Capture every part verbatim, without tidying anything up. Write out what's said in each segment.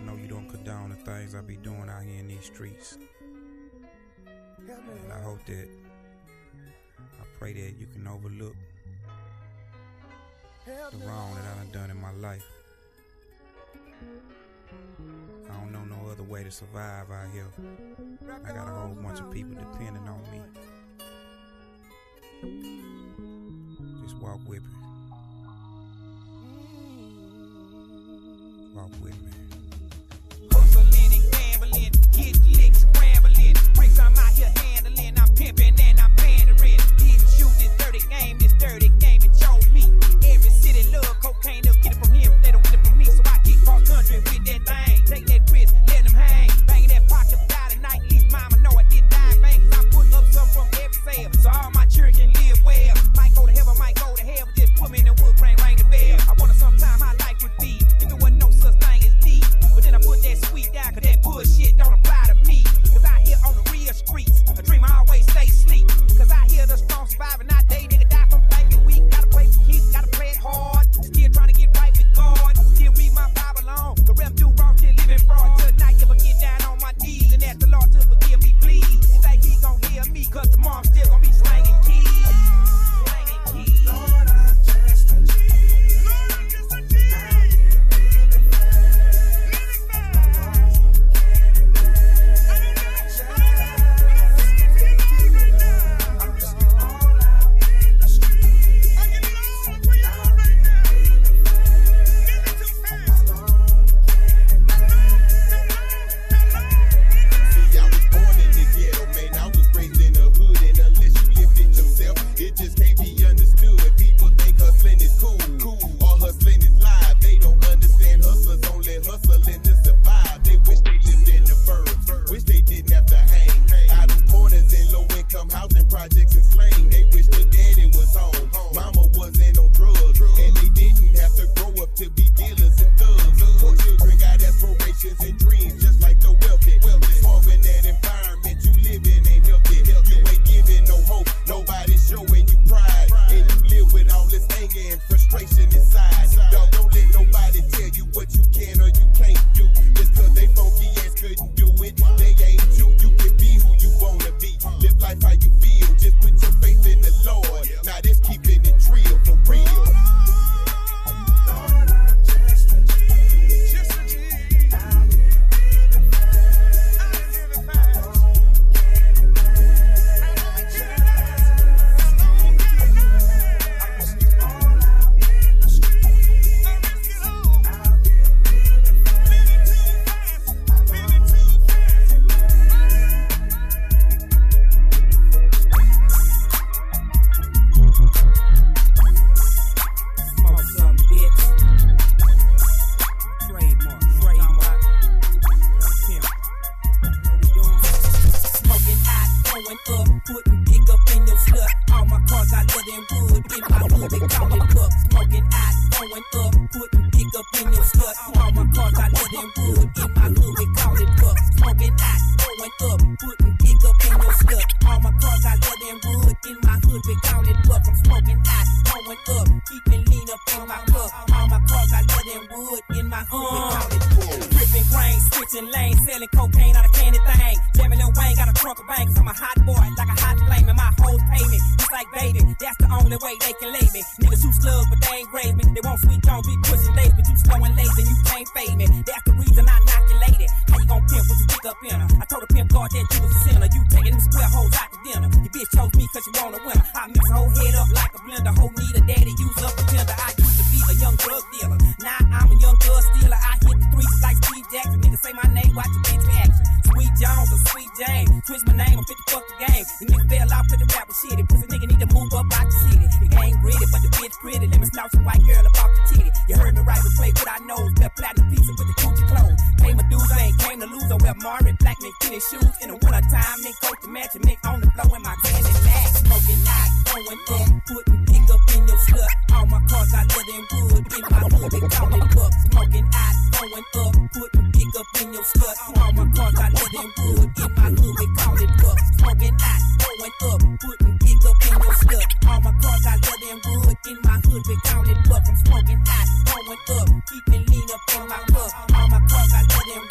know you don't condone the things I be doing out here in these streets. And I hope that, I pray that you can overlook the wrong that I done done in my life. I don't know no other way to survive out here. I got a whole bunch of people depending on me. Just walk with me. Walk with me. Hustling and gambling, get licks scrambling. Bricks I'm out here handling, I'm pimping and I'm pandering. Didn't shoot this dirty game, this dirty game it chose me. Every city love cocaine, they'll get it from him, they don't get it from me. So I get cross country with that thing, take that risk, let them hang. Banging that pocket without a night, at least mama know I didn't die bang. Cause I put up something from every sale, so all my children can live well. Might go to heaven, might go to hell, but just put me in the wood grain, ring the bell. I wonder sometime how life would be if there wasn't no such thing as D. But then I put that sweet down, cause that bullshit don't apply to me. Cause out here on the real streets, a dreamer always stay sleep. Cause out here the strong surviving, not they nigga die from banking weak. Gotta play for keeps, gotta play it hard. Still trying to get right with God. Still read my Bible on. The rep do wrong, still living fraud. Tonight, if I get down on my knees and ask the Lord to forgive me, please. You think he gon' hear me? Cause tomorrow I'm still gon' be slanging keys. Slanging keys. Lord, I'm just a G. Lord, I'm just a G. It just can't be understood. People think hustling is cool, cool, or hustling is live. They don't understand hustlers only hustling to survive. They wish they lived in the burbs, wish they didn't have to hang out on corners in low-income housing projects and slang. They wish their daddy was home, mama wasn't on drugs, and they didn't have to grow up to be dealers and thugs. Poor children got aspirations and dreams just like the wealthy. Small in that environment you live in ain't healthy. You ain't giving no hope, nobody's showing you pride, and you live with all this anger and frustration inside. Dog, don't let nobody tell you what you can or you can't do. Just cause they funky ass couldn't do it, they ain't you. You can be who you wanna be, live life how you feel. Just put your faith in the Lord. Now this keeping it real for real. Lord, I'm just a G, just a G. Out here living fast, out here living fast. Smoking hot, going up, keeping lean up in my cup. All my cars got leather and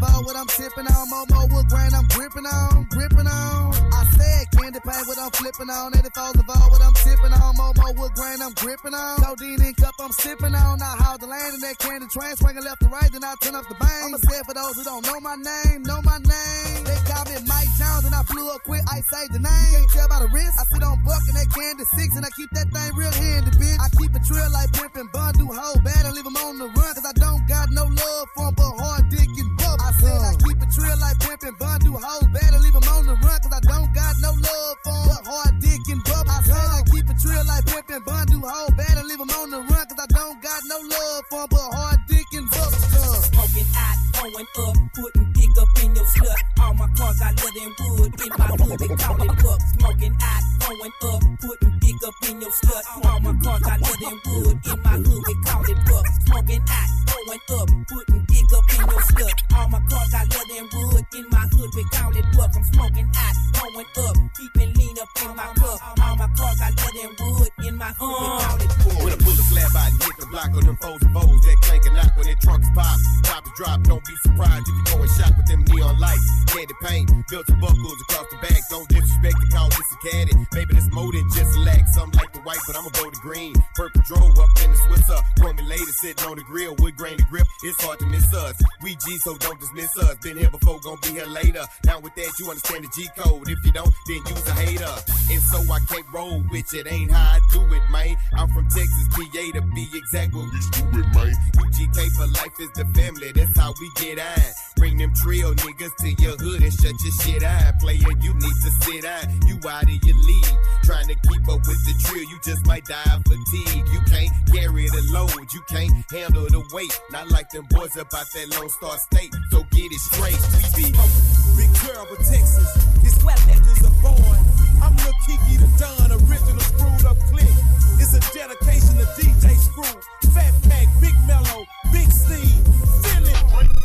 of all what I'm tipping on. Momo wood grain I'm gripping on, gripping on. I said candy paint what I'm flipping on. eighty-fours of all what I'm tipping on. Momo wood grain I'm gripping on. Codeine in cup I'm sipping on. I haul the land in that candy train, swinging left to right, then I turn up the bang. I'ma say it for those who don't know my name, know my name. They call me Mike Jones and I blew up quick, I say the name. You can't tell by the wrist. I sit on buck in that candy six and I keep that thing real handy, bitch. I keep it trill like pimpin' bun, do hold bad and leave them on the run. Cause I don't got no love for 'em but hard dick and bub. I said I keep it trill like pimpin' bun, do hold bad and leave them on the run. Cause I don't got no love for 'em but hard dick and bub. I said I keep it trill like pimpin' bun, do hold bad and leave them on the run. Cause I don't got no love for 'em but hard dick and bub. Smoking out, going up, putting dick up in your slut. All my cars got leather and wood. In my hood, they call it bucks. Smoking out, going up, putting dick up in your slut. All my cars got leather and wood. In my hood, they call it bucks. Smoking out, going up, putting dick up in your slut. All my cars got leather and wood. In my hood, they call it bucks. I'm smoking out, going up, keeping lean up in my cup. All my cars got leather and wood. In my hood, they call it bucks. When I pull the slab out and hit the block on them foes and foes that clank and knock when their trunks pop. Top is drop, don't be surprised if you go and shop with them neon lights. Candy paint, built to buckles across the back. Don't disrespect the call this a caddy. Maybe this more than just a lack. Some like the white, but I'ma go to green. Purple drove up in the Swisser. Chromey later sitting on the grill. Wood grain to grip, it's hard to miss us. We G, so don't dismiss us. Been here before, gon' be here later. Down with that, you understand the G code. If you don't, then you's a hater. And so I can't roll with it. Ain't how I do it, man. I'm from Texas, P A to be exact what we do it, man. U G K for life is the family. That's how we get on. Bring them trill niggas to your hood and shut your shit eye. Player, you need to sit down. You out of your league. Trying to keep up with the drill, you just might die of fatigue. You can't carry the load, you can't handle the weight. Not like them boys up out that Lone Star State. So get it straight, we be Big Turbo, Texas. It's where legends are born. I'm Lil Kiki the Don, original screwed up click. It's a dedication to D J Screw, Fat Pack, Big Mellow, Big Steve. Feel it.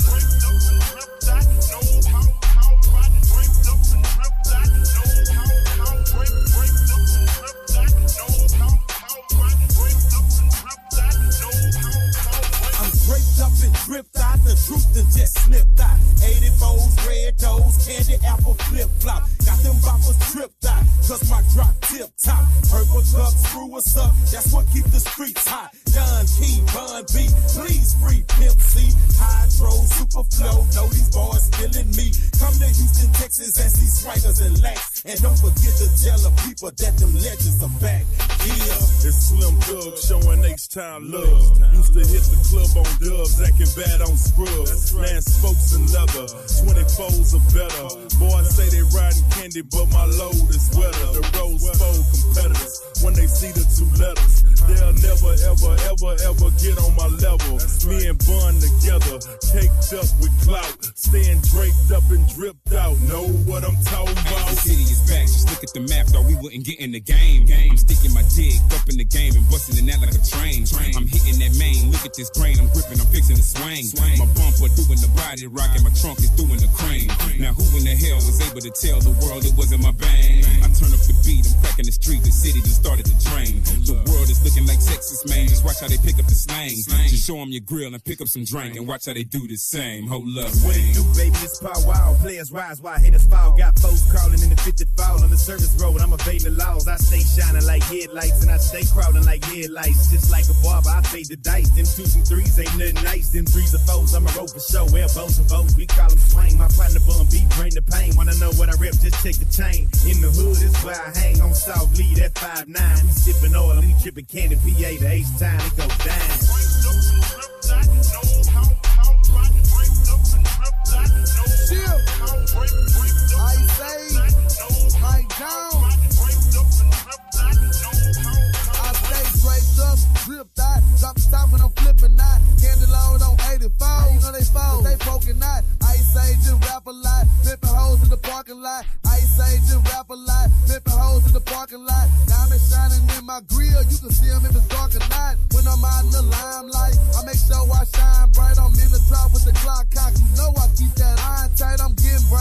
Draped up and dripped out, the truth and just slipped out. eighty-fours, red doors, candy apple flip flop. Got them boppers tripped out, cause my drop tip top. Purple cup, screw us up, that's what keep the streets hot. Don Key, Bun B, please free Pimp C. Hydro, Super Flow, know these boys feeling me. Come to Houston, Texas and see swagers and lax. And don't forget to tell the people that them legends are back. Yeah, it's Slim Thug showing H-Town love. Used to hit the club on dubs, acting bad on scrubs. Land spokes and leather, twenty-fours are better. Boys say they riding candy, but my load is wetter. The Rose Bowl competitors, when they see the two letters, they'll never, ever, ever, ever get on my level. Me and Bun together, caked up with clout, staying draped up and dripped out. Know what I'm talking about? The city is back, just look at the map, thought we wouldn't get in the game. I'm sticking my dick up in the game and busting in that like a train. I'm hitting that main, look at this grain, I'm gripping, I'm fixing to swing. My bumper doing the body rock and my trunk is doing the crane. Now who in the hell was able to tell the world it wasn't my bang? I turn up the beat, I'm cracking the street, the city just started to drain. The world is looking like Texas, man, just watch how they pick up the slang. Just show them your grill and pick up some drink and watch how they do the same. Hold up, what it do, baby, it's power wow. Players rise while haters fall. Got folks crawling in the fifty-foul on the service road. I'm evading the laws. I stay shining like headlights and I stay crowding like headlights. Just like a barber, I fade the dice. Them twos and threes ain't nothing nice. Them threes are foes, I'm a rope for show. Elbows and bows, we call them swing. My partner Bun B bring the pain. Wanna know what I rep, just check the chain. In the hood is where I hang on South Lee, that five nine. We sipping oil and we tripping candy, P A to H-Time, it go down. Chill. I say, Mike Jones. I stay draped up, dripped out, drop the top when I'm flipping out. Candy load on eighty-four, you know they fall, they poking out. Ice Age and rap a lot, flipping hoes in the parking lot. Ice Age and rap a lot, flipping hoes in the parking lot. Diamond shining in my grill, you can see them if it's dark or not. When I'm out in the limelight, I make sure I shine bright. I'm in the top with the Glock cock, you know I keep that iron tight. I'm getting brain from a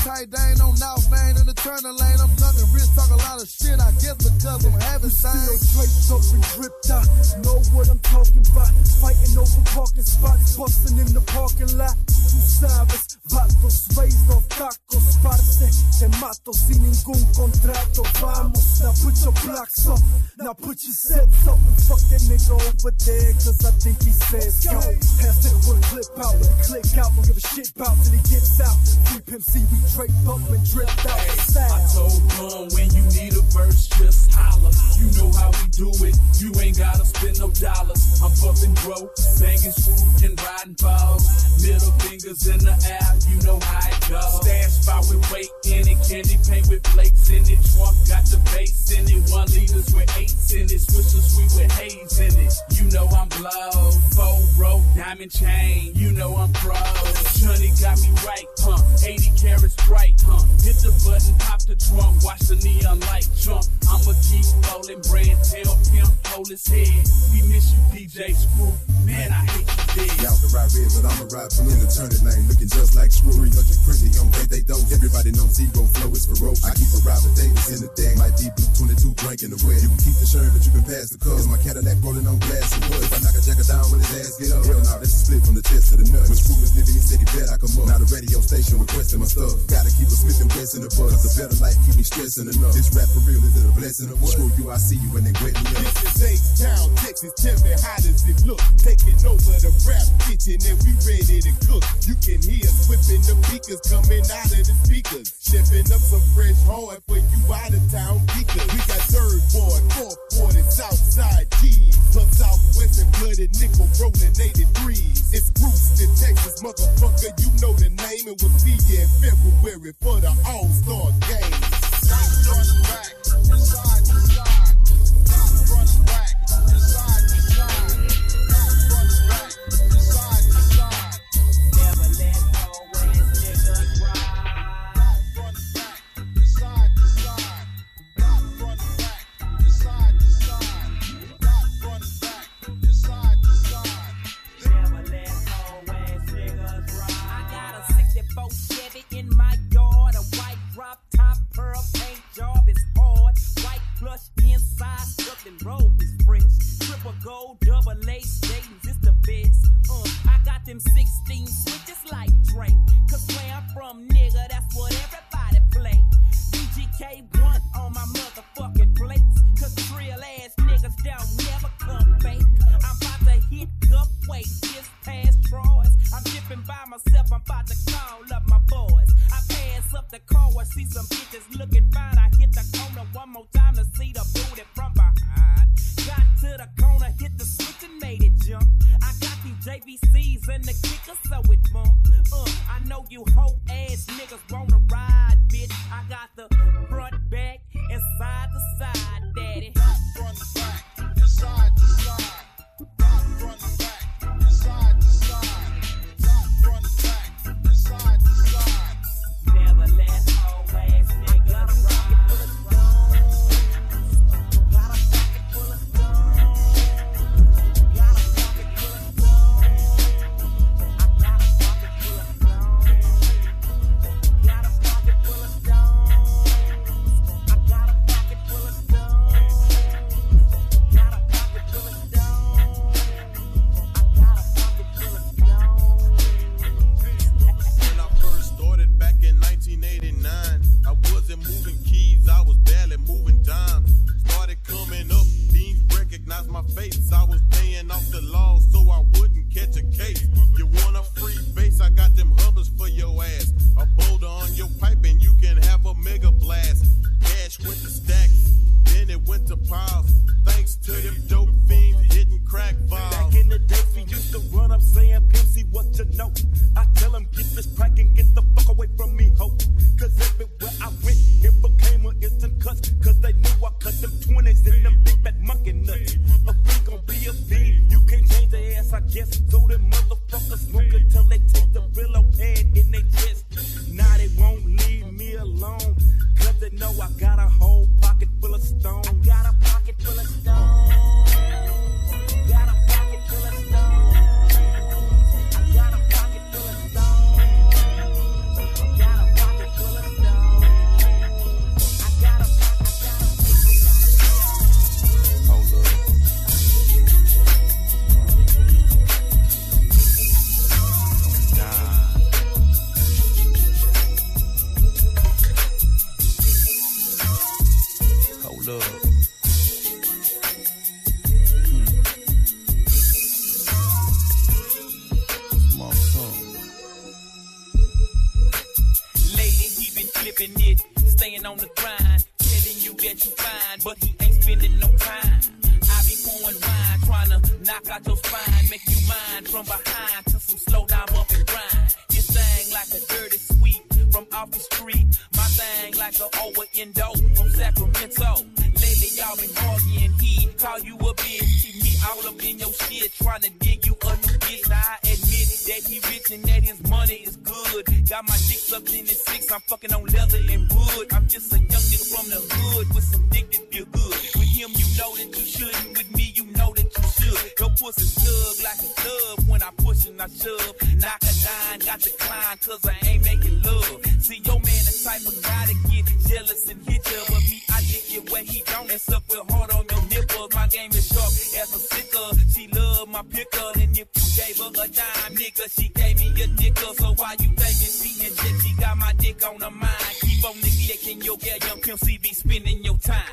tight, they ain't no North Main in the turning lane. I'm ducking wrist, talk a lot of shit, I guess because I'm having Still signs. draped up and dripped out, know what I'm talking about. Fighting over parking spots, busting in the parking lot. Tú sabes, vatos raised off tacos, parce. Te mato sin ningún contrato, vamos. Now put your blocks up, now put your sets up. And fuck that nigga over there, cause I think he says go. Pass it with a clip out, with a click out. Don't give a shit about till he gets out. Free Pimp C, we draped up and dripped out. Hey, I told Bun when you need a verse, just holler. You know how we do it, you ain't gotta spend no dollars. I'm puffin' bro, banging screws and riding balls. Middle fingers in the air, you know how it goes. Stash spot with weight in it, candy paint with flakes in it. Trunk got the bass in it, one liters with eights in it. Swisher sweet with haze in it. You know I'm blow, faux bro, diamond chain. You know I'm pro. Johnny got me right, huh? eighty carats bright, huh? Hit the button, pop the trunk, watch the neon light jump. I'ma keep rolling, brand, tell pimp, hold his head. We miss you, D J Screw. Man, I hate you, dead. Y'all can ride red, but I'ma ride blue in the turning lane, looking just like Screw. three hundred crazy, young they they don't. Everybody knows zero flow is ferocious. I keep a Robert Davis in the deck, might be blue twenty-two drink in the wet. You can keep the shirt, but you can pass the cup. Cause my Cadillac rolling on glass and wood. If I knock a jacker down when his ass get up, hell no, that's a split from the chest to the nut. When Screw was living, he said he bet I come up. Now the radio station requesting my stuff. Gotta keep a Smith and West in the bus. Cause the better life keep me stressing enough. This rap for real, is it a blessing or what? Screw you, I see you when they wet me up. This is H-Town, Texas. Tell me how does it look? Taking over the rap kitchen and we ready to cook. You can hear us whipping the beakers coming out of the speakers. Shipping up some fresh hard for you out of town beakers. We got third board, fourth board, and Southside G's. Plus Southwest and blooded nickel rolling eighty-threes. It's Bruce in Texas, motherfucker. You know the name. It was be in February for the All-Star game. Stop running back, side to side. Stop running back, side to side. Stop running back, side to side. Never let go when niggas ride. Stop running back, side to side. Stop running back, side to side. Stop running back, side to side. Never let go when niggas ride. I got a sixty-four Chevy in my yard, a white drop top, pearl paint job is hard. White plush inside, something robe is fresh. Triple gold, double lace, Dayton's is the best. Uh, I got them sixteen switches like Drake. Cause where I'm from, nigga, that's what everybody play. B G K one on my motherfucking plates. Cause real ass niggas don't never come fake. I'm about to hit up weight, just past Troy's. I'm dipping by myself, I'm about to call up my boys. I pass up the car, I see some bitches looking fine. I hit the corner one more time to see the booty from behind. Got to the corner, hit the switch and made it jump. I got these J V Cs and the kicker, so it bump. Uh, I know you hoe ass niggas wanna ride, bitch. I got the front, back, and side to side, daddy. Running back, side to side. Stop running back, side to side. Stop running back, side to side. Never let hoe ass niggas ride. Got a pocket full of stones. Got a pocket full of stones. I got a pocket full of stones. Got a ripping it, staying on the grind, telling you that you fine, but he ain't spending no time. I be pouring wine, trying to knock out your spine, make you mine from behind to some slow down bump and grind. This thing like a dirty sweep from off the street, my thing like a over endo from Sacramento. Lately y'all been arguing, he call you a bitch, keep me all up in your shit, trying to dig you a new bitch. Now I admit that he rich and that his money is good. Got my dick sucked in his six, I'm fucking on leather and wood. I'm just a young nigga from the hood with some dick that feel good. With him you know that you shouldn't, with me you know that you should. Your pussy snug like a glove when I push and I shove. Knock a dime, got to climb cause I ain't making love. See your man the type of guy to get jealous and hit you, but me I dick it where he don't and suck real hard on your nipples. My game is sharp as a sicker. She love my picker, and if you gave her a dime, nigga, she gave me a nickel. So why you thinking she and shit? She got my dick on her mind. Keep on neglecting your girl, young Pimp C be spending your time.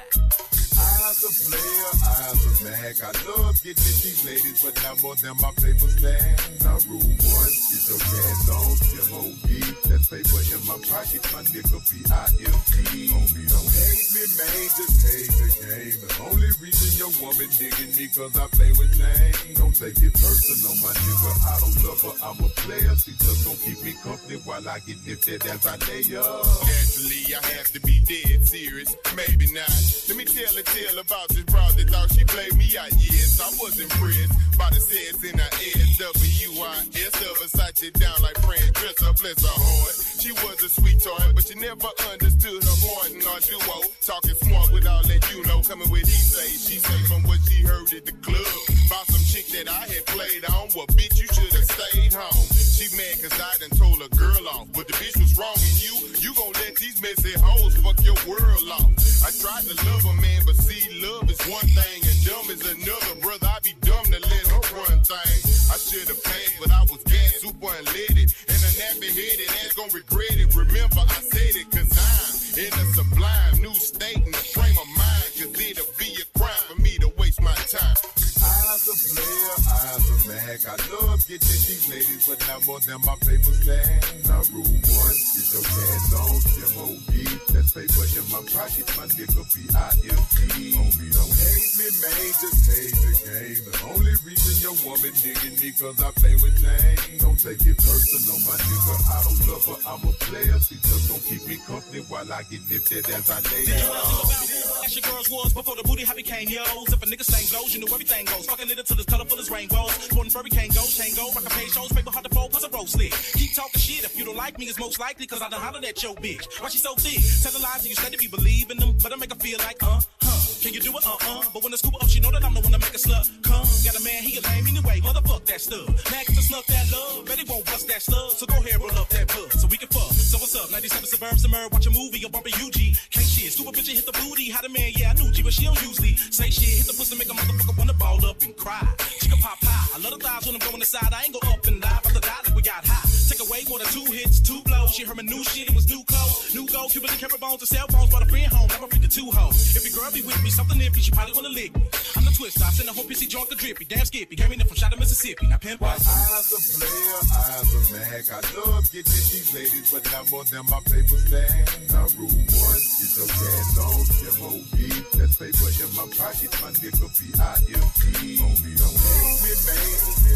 I's a player, I's a mag. I love getting at these ladies, but not more than my paper stand. Now rule one, get your cash on, M O B. That paper in my pocket, my nigga P I M P. Homie, don't hate me, man, just hate the game. The only reason your woman digging me cause I play with Jane. Don't take it personal, my nigga, I don't love her, I'm a player. She just gon' keep me company while I get lifted as I lay up. Naturally, I have to be dead serious, maybe not. Let me tell a tale about this broad that thought she played me out. Yes, I was impressed by the sets in her S W I S of Versace down like Fran Dresser, bless her heart. She was a sweet toy, but she never understood her part in our duo. Talking smart with all that you know, coming with he say, she say from what she heard at the club. About some chick that I had played on, well bitch you should have stayed home. She mad cause I done told her girl off, but the bitch was wrong in you. You gon' let these messy hoes fuck your world off. I tried to love a man, but see, love is one thing and dumb is another. Brother, I be dumb to let her run things. I should've paid, but I was gas super unleaded. And a nappy-headed ass gon' regret it. Remember, I said it cause I'm in a sublime new state in the frame of mind. Cause it'll be a crime for me to waste my time. I's a player, I's a mag. I love getting at these ladies, but not more than my paper stand. Now rule one, get your cash on, M O B. That paper in my pocket, my nigga P I M P. Homie, don't hate me, man, just hate the game. The only reason your woman digging me cause I play with Jane. Don't take it personal, my nigga, I don't love her, I'm a player. She just gon' keep me company while I get lifted as I lay up. As your girls was before the booty, I became yo's. If a nigga slang blows, you know everything goes. Fucking it until it's colorful as rainbows. Sporting furry can't go, chain go, rock a pay shows, paper hard to fold, plus a roll slick. Keep talking shit, if you don't like me, it's most likely cause I done hollered at your bitch. Why she so thick? Telling lies and you said to be believing them, but I make her feel like, uh, huh. Can you do it? Uh-uh. But when the scoop up, she know that I'm the one to make a slut. Come, got a man, he a lame anyway, motherfuck that stuff. Mad cause I snuck that love, bet he won't bust that slug. So go ahead, roll up that bud, so we can fuck. So what's up, ninety-seven Suburb Summer, watch a movie, I'm bumping U G. Can't shit, scoop a bitch and hit the booty. How the man, yeah, I knew G, but she don't usually say shit. Hit the pussy, make a motherfucker wanna ball up and cry. She can pop high, I love the thighs when I'm going inside. I ain't go up and dive, but the die like we got high. Take away more than two hits, two blows. She heard my new shit, it was new clothes, new gold, Cuban and carrot bones and cell phones. Brought a friend home, now I freak the two hoes. If your girl be with me, something iffy, she probably wanna lick me. I'm the twister, I send a whole pissy drunk or drippy. Damn skippy, gave me the from shot of Mississippi. Now pimp I's a player, I's a mag. I love getting at these ladies, but not more than my paper stand. Now rule one, get your cash on, M O B. That paper in my pocket, my nigga P I M P. Homie, don't hate me, man.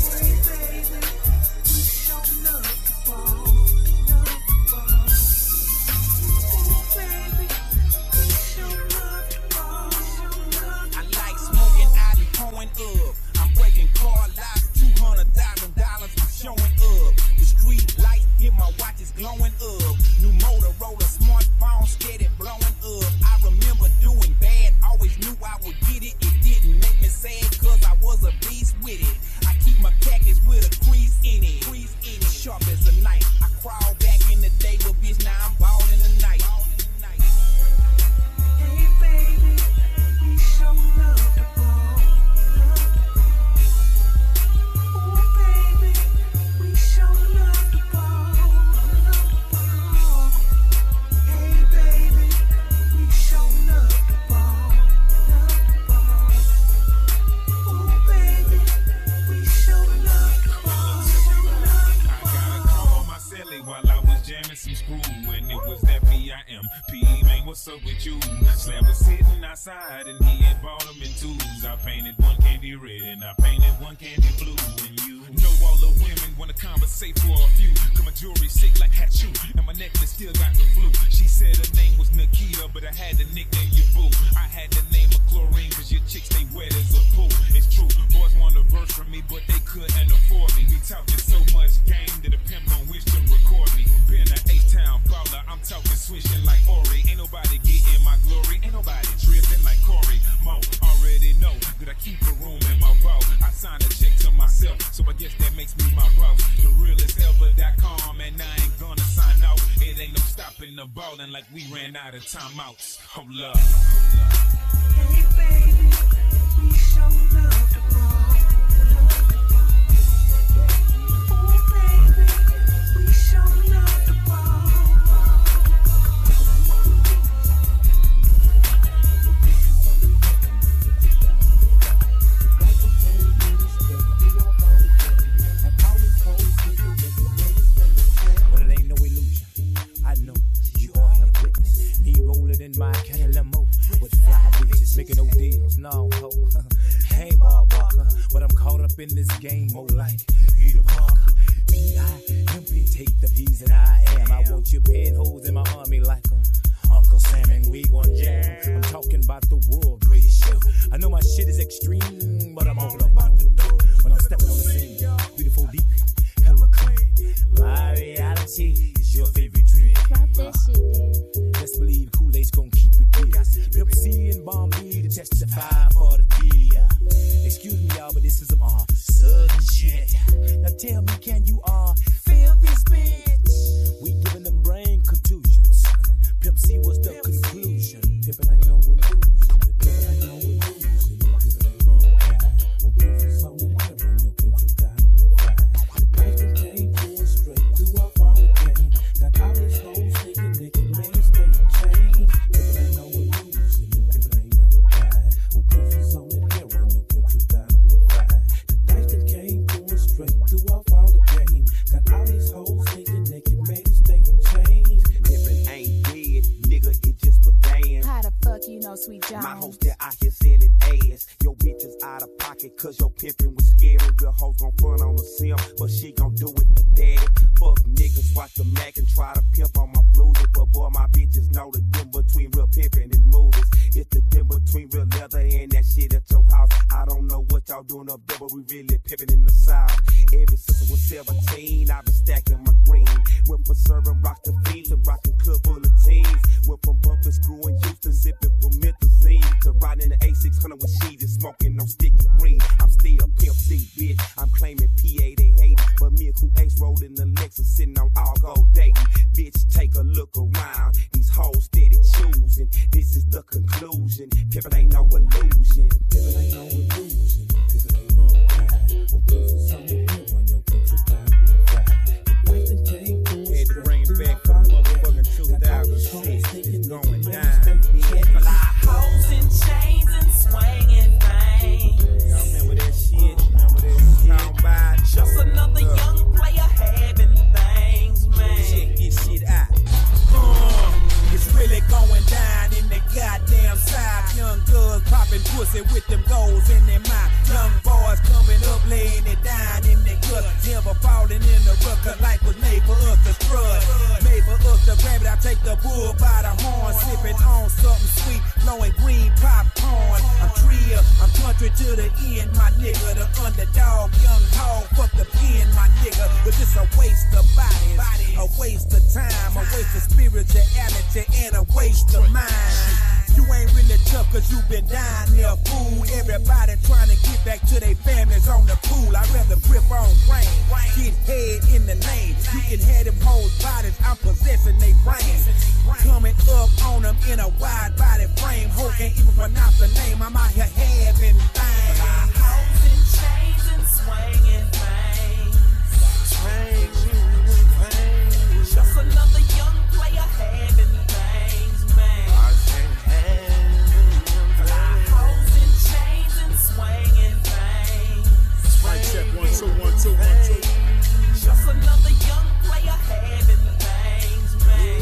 Baby, we show love for, love for. Baby, we show love for, love. I like smoking out and pouring up. I'm breaking car locks, two hundred thousand dollars. I'm showing up. The street lights hit my watch is glowing up. New Motorola smartphone, steady blowing up. I remember doing bad, always knew I would get it. It didn't make me sad cause I was a beast with it. I keep my package with a crease in it. Crease in it. Sharp crew, and it was that B I M P, man, what's up with you? Slam was sitting outside, and he had bought them in twos. I painted one candy red, and I painted one candy blue, and you know all the women wanna conversate for a few. Cause my jewelry sick like Hachu, and my necklace still got the flu. She said her name was Nikita, but I had to nickname you boo. I had the name of Chlorine, cause your chicks stay wet as a pool. It's true, boys want a verse from me, but they couldn't afford me. We talking so much game that a pimp gon' wish to record me. Been an H-Town baller, I'm talking swishing like Ori. Ain't nobody getting my glory, ain't nobody dripping like Corey. Mo already know that I keep a room in my vault. I sign a check to myself, so I guess that makes me my boss. The realest ever dot com, and I ain't gonna sign out. It ain't no stopping the ballin' like we ran out of timeouts. Hold up. Hey baby, we show love to ball. Oh baby, we show love to ball. But it ain't no illusion. I know you all have witness me rolling in my Cadillac with fly bitches, making no deals, no ho. I ain't Bob Walker, but I'm caught up in this game, more like Peter Parker. P I M P, take the P's that I am. I want you pinholes in my army like a Uncle Sam, and we gon' jam. I'm talking about the world greatest show. I know my shit is extreme, but I'm all about the dough. When I'm stepping on the scene, beautiful deep, hella clean. My reality is your favorite dream. Drop that shit, dude. Let's believe Kool-Aid's gon' keep it real. Pimp C and Bomb B to testify for the D. Excuse me, y'all, but this is some uh, southern shit. Now tell me, can you uh feel this bitch? We giving them brain contusions. Pimp C was the conclusion. Pimpin' ain't no illusion. Pimpin' ain't no illusion. Pimpin' ain't no lie. Oh, pimpin's on the heaven. Your pimpin's down on the ride. The price that came going straight through our all the game. Got all these hoes thinking they can make it stay on change. Pimpin' ain't no illusion. Pimpin' ain't never died. Oh, pimpin's on the heaven. Your pimpin's down on the ride. The dice that came going straight through our all the game. Got all these hoes thinking they can make it stay on change. Pimpin' ain't dead, nigga. It just began. How the fuck you know Sweet Jones? My hoes that out here selling ass. Your bitch is out of pocket cause your pimpin' was scary. Real hoes gon' front on the sim, but she gon' do it for daddy. Fuck niggas, watch the Mac and try to pimp on my blues. But boy, my bitches know the difference between real pimpin' and movies. It's the difference between real leather and that shit at your house. I don't know what y'all doing up there, but we really pimpin' in the South. Ever since I was seventeen, I've been stacking my green. Went from serving rock to fiends to rockin' club full of teens. Went from bumpin' screwing Houston, zipping from Methazine to riding the A six hundred with she's and smoking on sticky green. I'm still Pimp C, bitch. I'm claiming P A, they hate it. But me and Cool Ace rollin' the Lexus, sitting on all gold dating. Bitch, take a look around. These hoes steady choosing. This is the conclusion. Pimpin' ain't no illusion. Pimpin' ain't no illusion. Pimpin' ain't no lie. Oh, pimpin's on the hill when your pimpin's down on the ride. The price that came through Had to bring it back from motherfucking two thousand six. It's going down. Fly hoes in chains and swinging things. Y'all remember that shit? Remember that shit? Talking about Just another young player having things, man. Check this shit out. Uh, it's really going down in the goddamn South. Young girls popping pussy with them goals in their mouth. Young boys coming up, laying it down in their gut. Never falling in the rut, cause life was made for us to strut. Made for us to grab it. I take the bull by the horn, sipping on something sweet, blowing green popcorn. I'm trio, I'm country to the end, my nigga. The underdog, young hog, fuck the pen, my nigga. But it's a waste of bodies, a waste of time, a waste of spirituality, and a waste of mind. You ain't really tough cause you been down there, fool. Everybody trying to get back to their families on the pool. I'd rather grip on brain, get head in the lane. You can have them hoes bodies, I'm possessing they brains. Coming up on them in a wide body frame. Ho can't even pronounce the name, I'm out here having things. Hoes in chains and swinging things. Just another young player having things, man. Fly hoes in chains and swinging things. Mic check, one, two, one, two, one, two. Just another young player having things, man.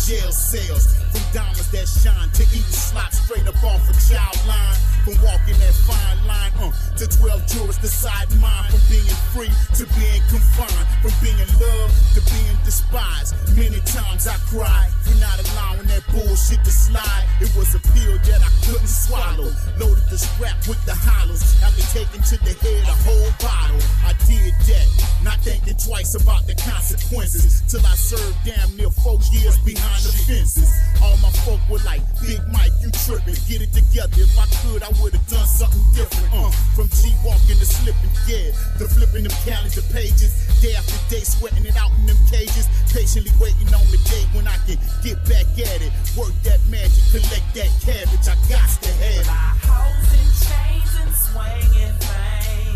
jail cells. From diamonds that shine to eating slots straight up off a child line. From walking that fine line uh, to twelve jurors decide mine. From being free to being confined. From being loved to being despised. Many times I cried for not allowing that bullshit to slide. It was a pill that I couldn't swallow. Loaded the strap with the hollows. After taking to the head a whole bottle. I did that, not thinking twice about the consequences. Till I served damn near four years behind the fences. All my folk were like, Big Mike, you tripping. Get it together. If I could, I would've done something different. Uh, from G-walking to slipping, yeah. To flipping them calendar pages. Day after day, sweating it out in them cages. Patiently waiting on the day when I can get back at it. Work that magic, collect that cabbage. I got to have it. Hoes in chains and swinging thing.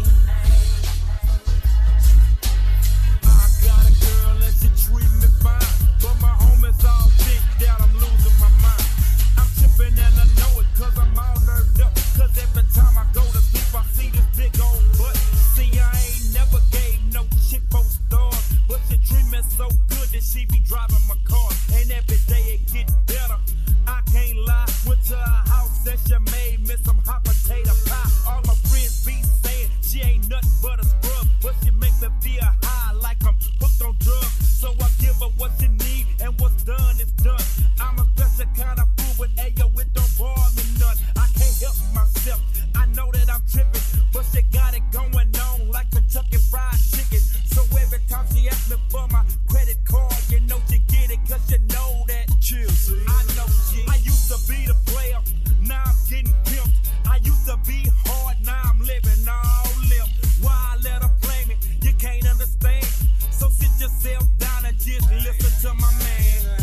I got a girl and she treat me fine, but my homies all think that I'm losing my mind. I'm tripping and I know it cause I'm all nerved up. Cause every time I go to sleep I see this big old butt. See I ain't never gave no shit for stars, but she treat me so good that she be driving my car. And every day it get better, I can't lie. Went to her house and she made me some hot potato pie. All my friends be saying she ain't nothing but a scrub, but she make me feel high like I'm hooked on drugs. So I give her what she need and what's done is done. I'm a special kind of fool, but ayo, it don't bore me none. I can't help myself, I know that I'm tripping, but she got it going on like Kentucky Fried Chicken. So every time she asks me for my credit card, you know she get it cause you know that. Chill, see? I know shit. I used to be the player, now I'm getting pimped. I used to be hard, now I'm living all limp. Why I let her play me, you can't understand. So sit yourself down and just listen to my man.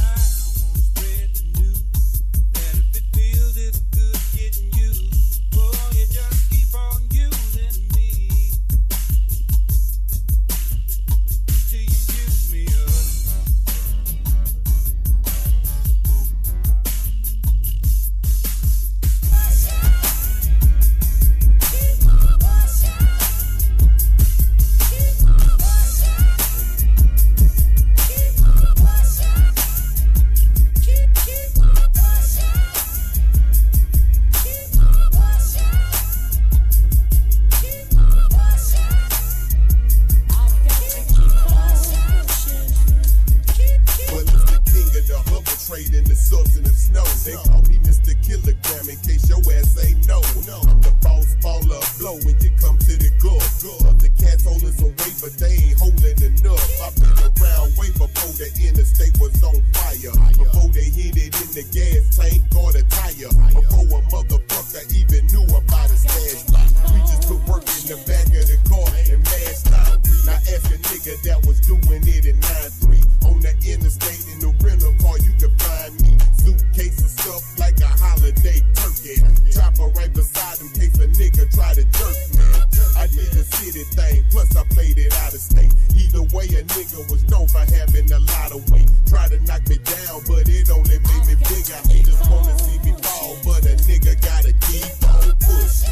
In the substance of snow. They call me Mister Kilogram in case your ass ain't know. I'm the boss baller of blow when you come to the gulf. Other cats holding some weight, but they ain't holding enough. I've been around way before the interstate was on fire. Before they hit it in the gas tank or the tire. Before a motherfucker even knew about a stash block. We just put work in the back of the car and mashed out. Now ask a nigga that was doing it in nine three. On the interstate in the rental car, you can find me. Suitcases stuffed like a holiday turkey. Chopper right beside him, case a nigga try to jerk me. I did the city thing, plus I played it out of state. Either way, a nigga was known for having a lot of weight. Try to knock me down, but it only made me bigger. Haters wanna see me fall, but a nigga gotta keep on pushing.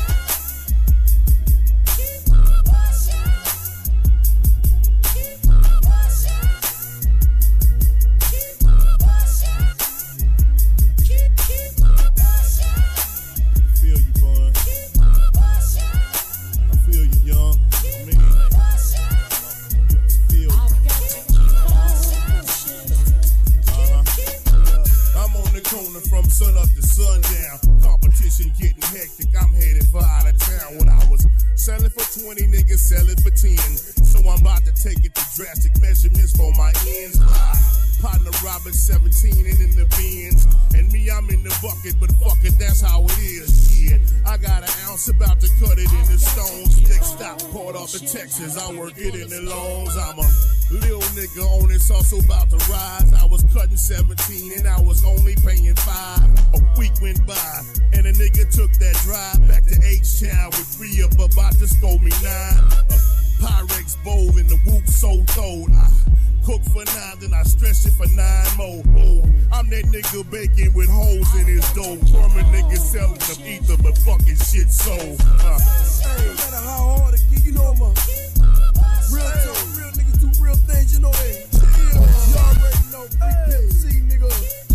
From sun up to sundown, competition getting hectic. I'm headed for out of town. When I was selling for twenty, niggas selling for ten. So I'm about to take it to drastic measurements for my ends. Partner Robert seventeen and in the bins, and me I'm in the bucket, but fuck it, that's how it is. Shit, I got an ounce about to cut it in the stones. Next stop, port off in Texas. I work it in the loans. I'm a little nigga on this hustle about to rise. I was cutting seventeen and I was only paying five. A week went by and a nigga took that drive back to H-Town with three up about to score me nine. A Pyrex bowl in the whoop so throwed. I cook for nine, then I stretch it for nine more. Oh, I'm that nigga baking with holes in his dough. German nigga selling them ether, but fucking shit sold. Uh. Hey, no matter how hard it get, you know I'm a real talk, real niggas do real things, you know they. You already know, Big Pimp C, nigga.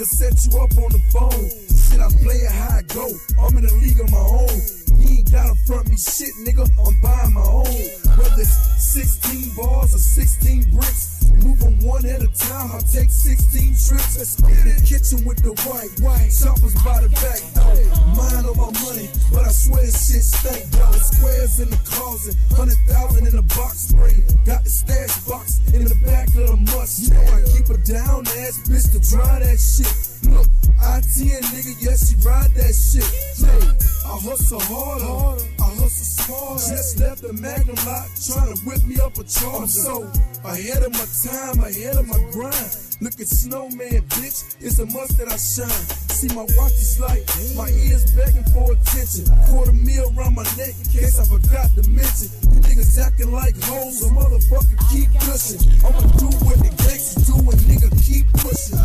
nigga set you up on the phone. Shit, I play it how I go. I'm in a league of my own. You ain't gotta front me shit, nigga. I'm buying my own. Whether it's sixteen bars or sixteen bricks, move them one at a time. I take sixteen trips. Let's get in the kitchen with the white, white choppers by the back door. Mine on my money, but I swear shit stank, yo. Squares in the closet, hundred thousand in the box spray. Got the stash box in the back of the Mustang. You know I keep a down ass bitch to dry that shit. Look, I ten nigga, yes she ride that shit. Hey, I hustle harder, I hustle smarter. Just left the Magnum lot, trying to whip me up a charge. I'm so ahead of my time, ahead of my grind. Look at Snowman, bitch, it's a must that I shine. See my watch is light, my ears begging for attention. Quarter meal around my neck in case I forgot to mention. You niggas acting like hoes, so motherfucker keep pushing. I'ma do what the gangsters do and nigga keep pushing.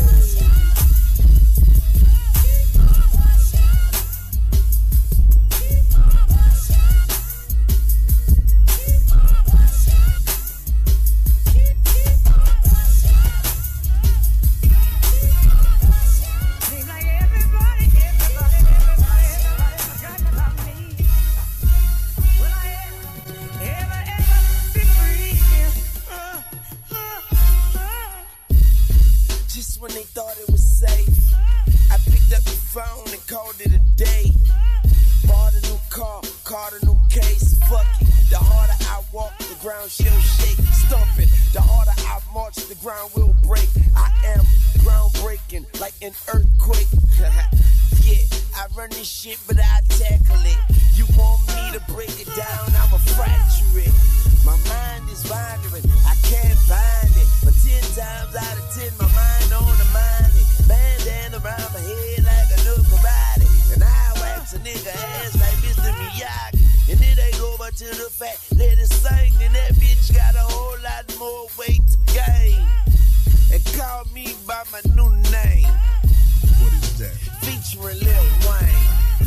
When they thought it was safe, I picked up the phone and called it a day. Bought a new car, caught a new case. Fuck it, the harder I walk, the ground she'll shake. Stomp it, the harder I march, the ground will break. I am groundbreaking, like an earthquake. Yeah, I run this shit, but I tackle it. You want me to break it down, I'ma fracture it. My mind is wandering, I can't find it. But ten times out of ten, my mind on the money. Bandana around my head like a new karate. And I wax a nigga ass like Mister Miyagi. And it ain't over to the fact that it's sang. And that bitch got a whole lot more weight to gain. And call me by my new name. What is that? Featuring Lil Wayne.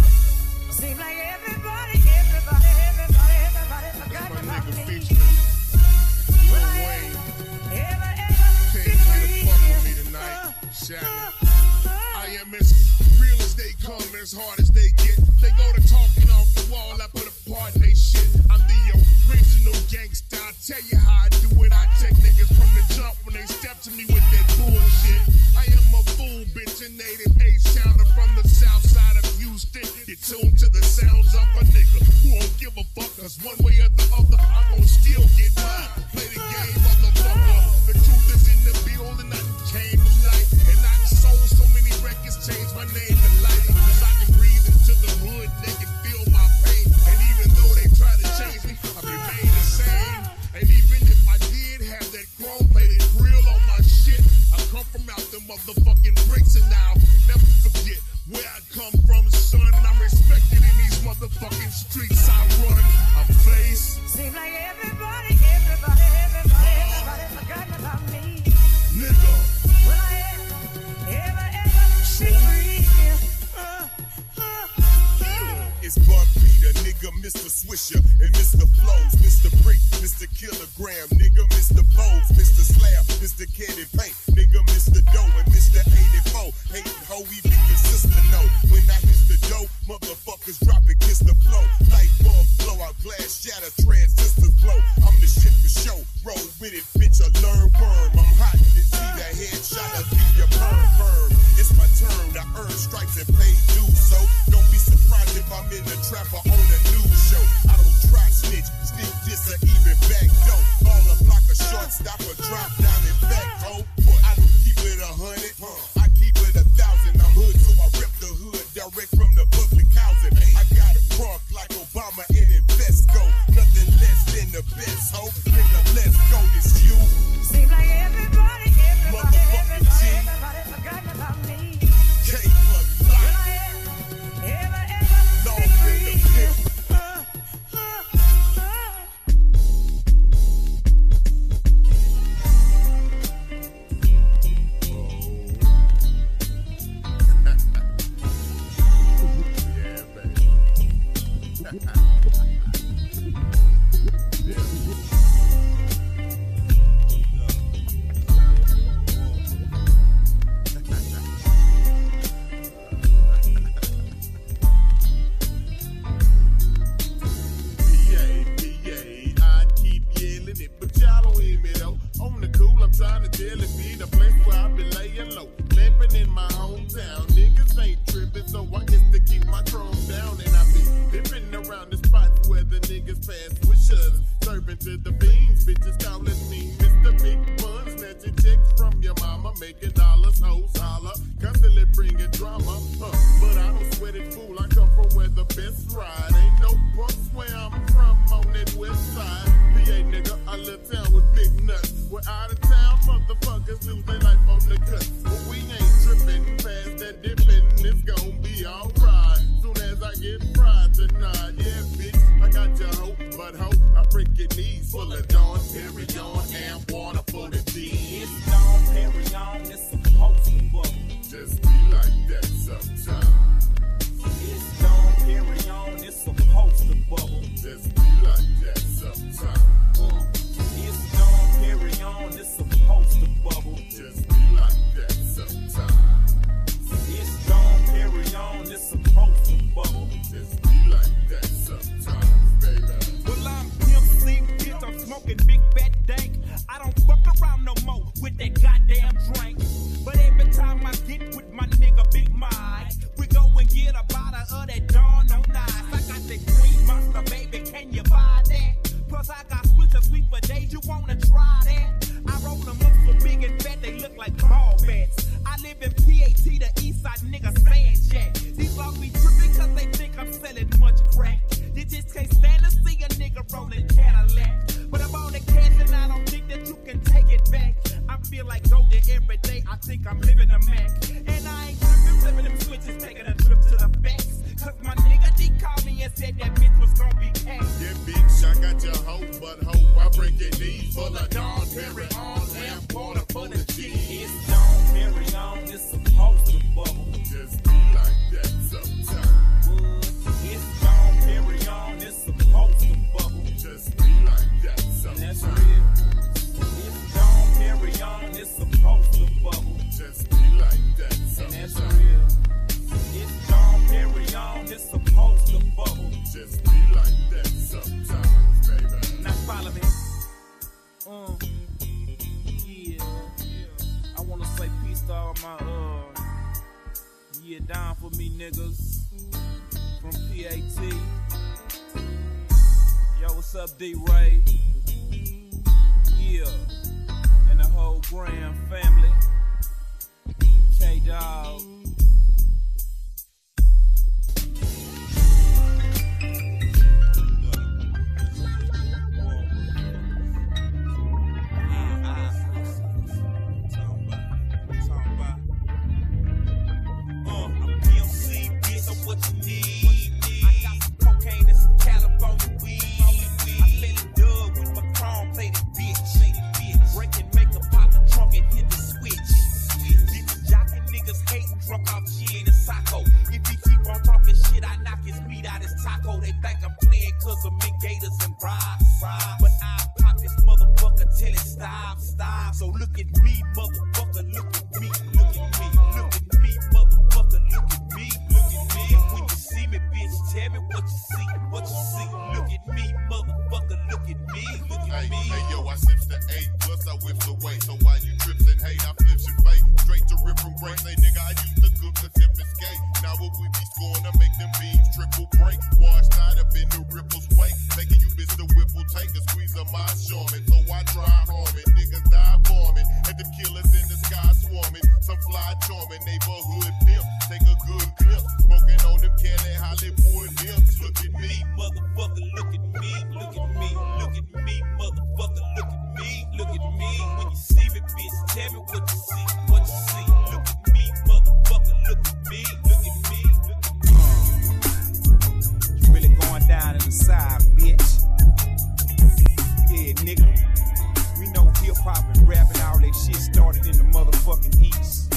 Seem like everybody, everybody, everybody, everybody forgot my about nigga me. featuring Lil Wayne. Ever, ever, Came here to fuck with me tonight. Shannon. I am as real as they come, as hard as they get. They go to talking off the wall, I put a part in they shit. I'm the original gangster. I tell you how I do it. I take niggas from the jump when they step to me with that bullshit. I am a fool, bitch, a native H-towner from the south side of Houston. Get tuned to the sounds of a nigga who won't give a fuck, cause one way or the other, I'm gon' still get mine. Play the game, motherfucker. The truth is in the building, nothing came to light. And I done sold so many records, changed my name to Light. Cause I can breathe into the hood, they can feel my pain. And even though they try to change me, I remain the same. And even if I did have that chrome plated grill on my shit, I come from out the motherfucking bricks, and now never forget where I come from, son. I'm respected in these motherfucking streets I run. I face. Seem like everybody, everybody, everybody, everybody forgot about me. Nigga. Will I ever, ever, ever be free? Uh, uh, It's Bun Peter, nigga, Mister Swisher, and Mister Flows, Mister Brick, Mister Kilogram, nigga, Mister Bows, Mister Slab, Mister Candy Paint, nigga, Mister Doe, and Mister eighty-four. Hating hoe, even your sister know. When I hit the dough, motherfuckers drop it, kiss the flow. Light bulb blow out, glass shatter, transistors blow. I'm the shit for show. Roll with it, bitch, I learn worm. I'm hot and see that headshot, I'll leave your perm firm. It's my turn to earn stripes and pay dues, so don't be surprised if I'm in the trap or on a news show. I don't try snitch, sneak this or even back dope. All up like a short stopper, drop down and back, ho. What? around the spots where the niggas pass with shutters. Serving to the beans, bitches calling me Mister Big Bun. Snatching checks from your mama, making dollars, hoes holler. Constantly bringing drama, huh? But I don't sweat it, fool. I come from where the best ride. Ain't no punks where I'm from on that west side. P A nigga, a little town with big nuts. We're out of town, motherfuckers lose their life on the cut. But we ain't tripping past that dipping. It's gon' be alright. Soon as I get fried tonight, yeah, bitch, I got your hope, but hope I break your knees. Full of Dawn, Perry on, and water for the tea. It's Dawn Perry on, it's supposed to bubble. Just be like that sometimes. It's Dawn Perry on, it's supposed to bubble. Just be like that sometimes. Uh, it's Dawn Perry on, it's supposed to bubble. Just be like that sometimes. It's Dawn Perry on, it's supposed to bubble. Just be like that sometimes, baby. Well, I'm Pimp C, bitch, I'm smoking big fat dank. I don't fuck around no more with that goddamn drink. But every time I get with my nigga Big Mike, we go and get a bottle of that Dawn on ice. I got that green monster, baby, can you buy that? Plus I got switcher sweet for days, you wanna try that? I roll them up so big and fat, they look like ball bats. I live in P A T, the east side niggas sand shack. These logs be tripping cause they think I'm selling much crack. They just can't stand to see a nigga rolling Cadillac. But I'm on the cash and I don't think that you can take it back. I feel like golden every day, I think I'm living a Mac. And I ain't tripping, flipping them switches, taking a trip to the facts. Cause my nigga D called me and said that bitch was gonna be cash. Yeah, bitch, I got your hope, but hope I break your knees. Full of Dawn Perry on, and water for the cheese. It's Dawn Perry on, it's supposed to bubble. Just be like that sometimes. It's Dawn Perry on, it's supposed to bubble. Just be like that sometimes. And that's real. It's Dawn Perry on, it's supposed to bubble. Just be like that sometimes. And that's real. It's Dawn Perry on, it's supposed to bubble. Just be like that sometimes, baby. Now follow me. Um, yeah, yeah. I wanna say peace to all my, uh, yeah, down for me niggas from P A T. Yo, what's up, D-Ray? Yeah, and the whole Graham family. K-Dog. What you need. I got some cocaine and some California weed. I fell in love with my chrome plated bitch. Break and make a pop the trunk and hit the switch. These jockey niggas hating drunk off gin and Saco. If he keep on talking shit, I knock his meat out his taco. They think I'm playing cause I'm in Gators and bras. But I pop this motherfucker till it stop, stop. So look at me, motherfucker, look at me, look at me, look at me, motherfucker, look at me, look at me. And when you see me, bitch, tell me what you see, what you see. Look at me, motherfucker, look at me, look at Hey, me. hey, yo, I sips the eight, plus I whips away. So while you trips and hate, I flips your fate. Straight to rip from grace. Say, nigga, I used to cook the tip and skate. Now what we be scoring to make them beams triple break. Washed out up in the ripples wake. Making you miss the whipple, take a squeeze of my shormin'. So I try harming, niggas die bombing. And them killers in the sky swarming. Some fly charming, neighborhood pimp. Take a good clip. Smoking on them Cali Hollywood nymphs. Look at me, Motherfucker, look at me, look at me, look at me, motherfucker, look at me, look at me. When you see me, bitch, tell me what you see, what you see. Look at me, motherfucker, look at me, look at me, look at me. Uh, you really going down in the side, bitch. Yeah, nigga. We know hip hop and rap and all that shit started in the motherfucking East.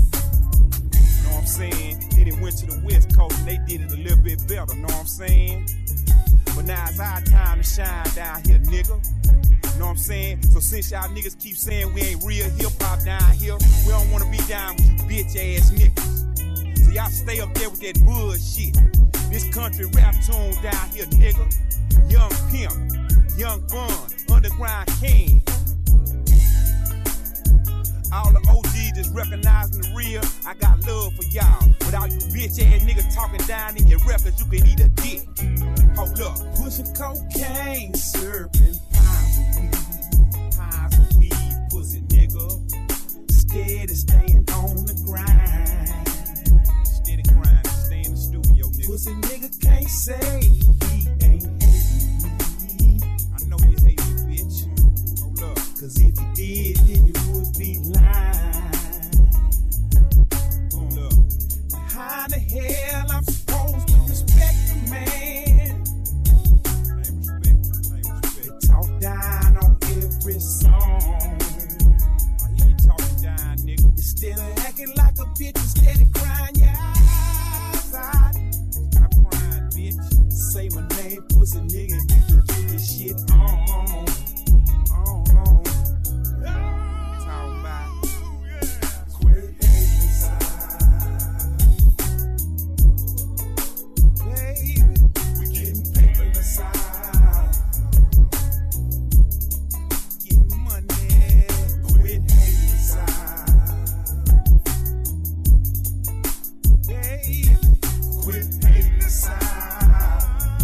Know what I'm saying? Then it went to the West Coast and they did it a little bit better, know what I'm saying? But now it's our time to shine down here, nigga. Know what I'm saying? So since y'all niggas keep saying we ain't real hip hop down here, we don't wanna be down with you bitch ass niggas. So y'all stay up there with that bullshit. This country rap tune down here, nigga. Young Pimp, Young Bun, Underground King. All the O Gs just recognizing the real. I got love for y'all. Without you bitch ass niggas talking down in your records, you can eat a dick. Hold up. Pushing cocaine, serving pies of weed. Pies of weed, pussy nigga. Steady staying on the grind. Steady grind, stay in the studio, nigga. Pussy nigga can't say he ain't hate me. I know you hate me, bitch. Hold up. Cause if you did, then you would be lying. Hold up. How the hell I'm supposed to respect the man? I respect, I respect. They talk down on every song. I hear you talking down, nigga. Instead of acting like a bitch, you steady crying your eyes out. Stop crying, bitch. Say my name, pussy nigga, and we can get this shit on. On, on. Talking about quit hating side. Baby, we getting paper in the side. Getting money, quit hating side. Baby, quit hating side.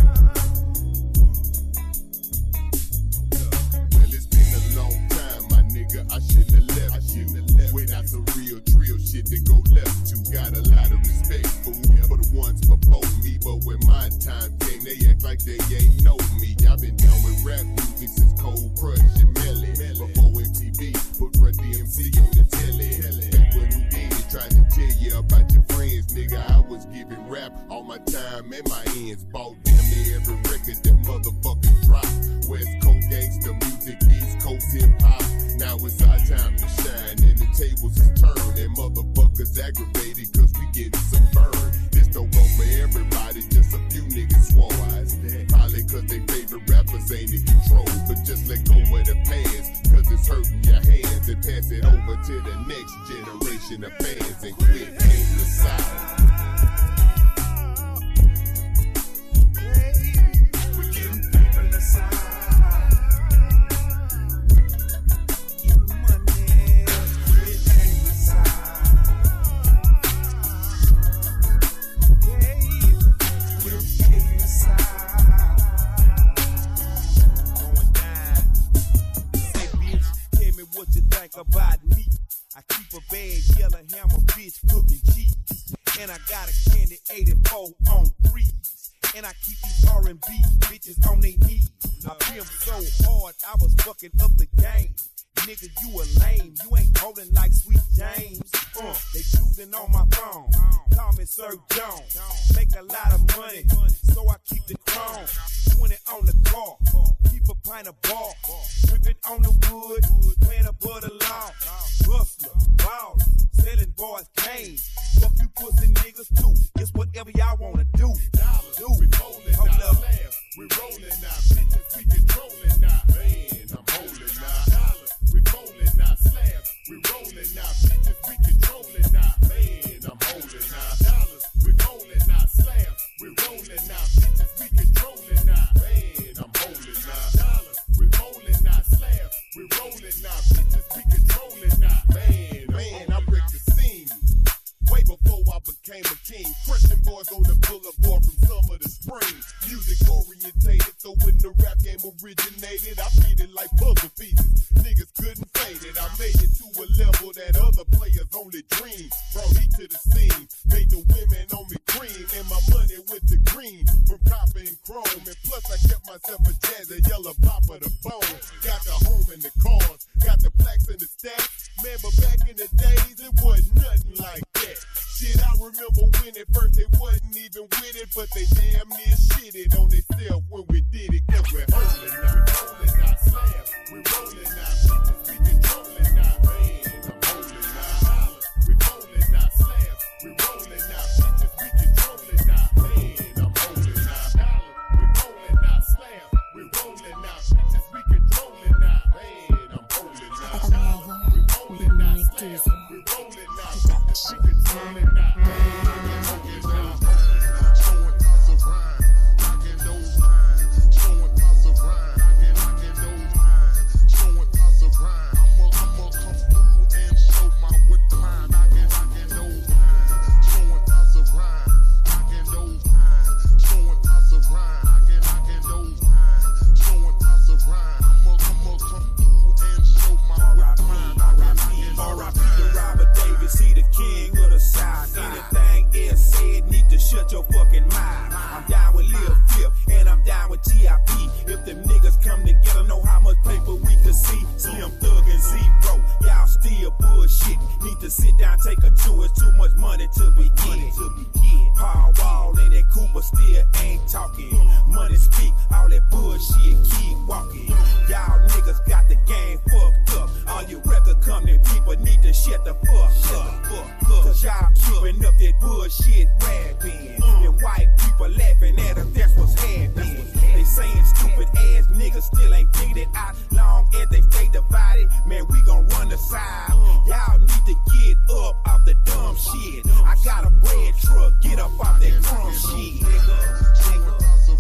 Well, it's been a long time, my nigga. I shouldn't have left. I shouldn't have left. Without some real drill shit that go left to. Got a lot of respect for for the ones before me, but when my time came, they act like they ain't know me. I've been down with rap music since Cold Crush and Melly. Before M T V put Run D M C on the telly. Back when Houdini tried to tell you about your friends, nigga, I was giving rap all my time and my ends. Bought damn near every record that motherfuckers dropped. West Coast gangsta music, East Coast hip hop. Now it's our time to shine and the tables is turned and motherfuckers aggravated cause we getting some burn. This don't go for everybody, just a few niggas swore. Probably cause they favorite rappers ain't in control. But just let go of the past cause it's hurting your hands and pass it over to the next generation of fans and quit hating the side. We getting paper in the side. About me, I keep a bad yellow hammer bitch cooking cheese, and I got a candy eighty-four on threes, and I keep these R and B bitches on their knees. I pimp so hard I was fucking up the game. Nigga, you a lame, you ain't holding like Sweet James. Uh, they choosing on my phone, call me Sir Jones. Make a lot of money, so I keep the chrome. twenty on the car, keep a pint of bar. Tripping on the wood, playing above the law. Hustler, baller, selling boys cane. Fuck you pussy niggas too, it's whatever y'all wanna do. Do we rolling Hold now, up. laugh. We rolling now, bitches, we controlling now. Man, I'm holding now. Dollars, we rolling now, slabs. We rolling now, bitches, we controlling now. Man, I'm holding now. Dollars, we rolling now, slabs. We rolling now, bitches, we controlling now. Man, I'm holding now. Dollars, we rolling now, slabs. We rolling now, bitches, we controlling now. Man, man, I break the scene. Way before I became a king, crushing boys on the boulevard from summer to spring. Music orientated, so when the rap game originated, I beat it like puzzle pieces. Niggas couldn't fade it. I made it to a level that other players only dream. Brought heat to the scene, made the women on me cream, and my money with the green from copper and chrome. And plus I kept myself a jazz, a yellow pop of the bone. Got the home and the cars, got the plaques and the stacks. Man, but back in the days, it wasn't nothing like that. Shit, I remember when at first they wasn't even with it, but they damn near shitted on themselves when we did it. Cause we're holding now, we rolling now, slab, we rolling now, bitches, we controlling now. Man, I'm holding now, dollars, we rolling now, slab, we rolling now, bitches, we controlling now. Man, I'm holding now, dollars, we rolling now, slab, we rolling now, bitches, we controlling now. Man, I'm holding now, dollars, we rolling now, slab, we rolling now, bitches, we controlling now. Man, I'm holding now. Showing thoughts of rhyme. V I P. If them niggas come together, know how much paper we could see. Slim Thug and Zero, y'all still bullshit. Need to sit down, take a chew. It's too much money to be getting. Paul Wall and that Cooper still ain't talking. Money speak, all that bullshit keep walking. Y'all niggas got the game fucked up. All you record company people need to shut the fuck up. Cause y'all keeping up that bullshit rapping. And white people laughing at us, that's what's happening. They saying stupid ass niggas still ain't figured it out. Long as they stay divided, man, we gon' run the side. Y'all need to get up off the dumb shit. I got a bread truck, get up off that crumb shit. Nigga,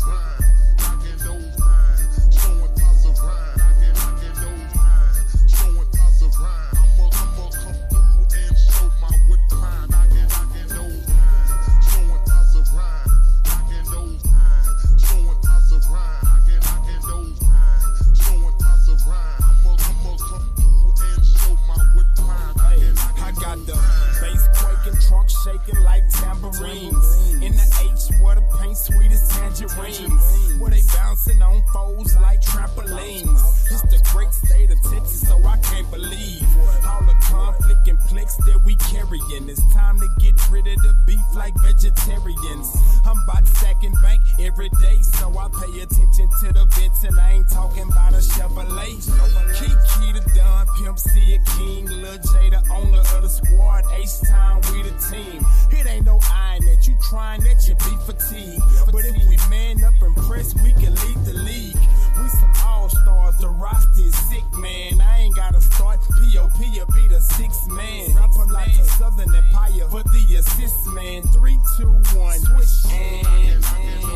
shaking like tambourines. In the H where the paint sweet as tangerines. Where they bouncing on foes like trampolines. It's the great state of Texas, so I can't believe all the conflict and plex that we carrying. It's time to get rid of the beef like vegetarians. I'm about stacking bank every day, so I pay attention to the vents, and I ain't talking about a Chevrolet. Kiki the Don, Pimp C a King, Lil J the owner of the squad, H-Time we the team. It ain't no iron that you trying that you be fatigued. But if we man up and press, we can lead the league. We some all-stars, the roster is sick, man. I ain't gotta start, P O P will be the sixth man. Rapper like a Southern Empire for the assist, man. Three, two, one, switch and, and.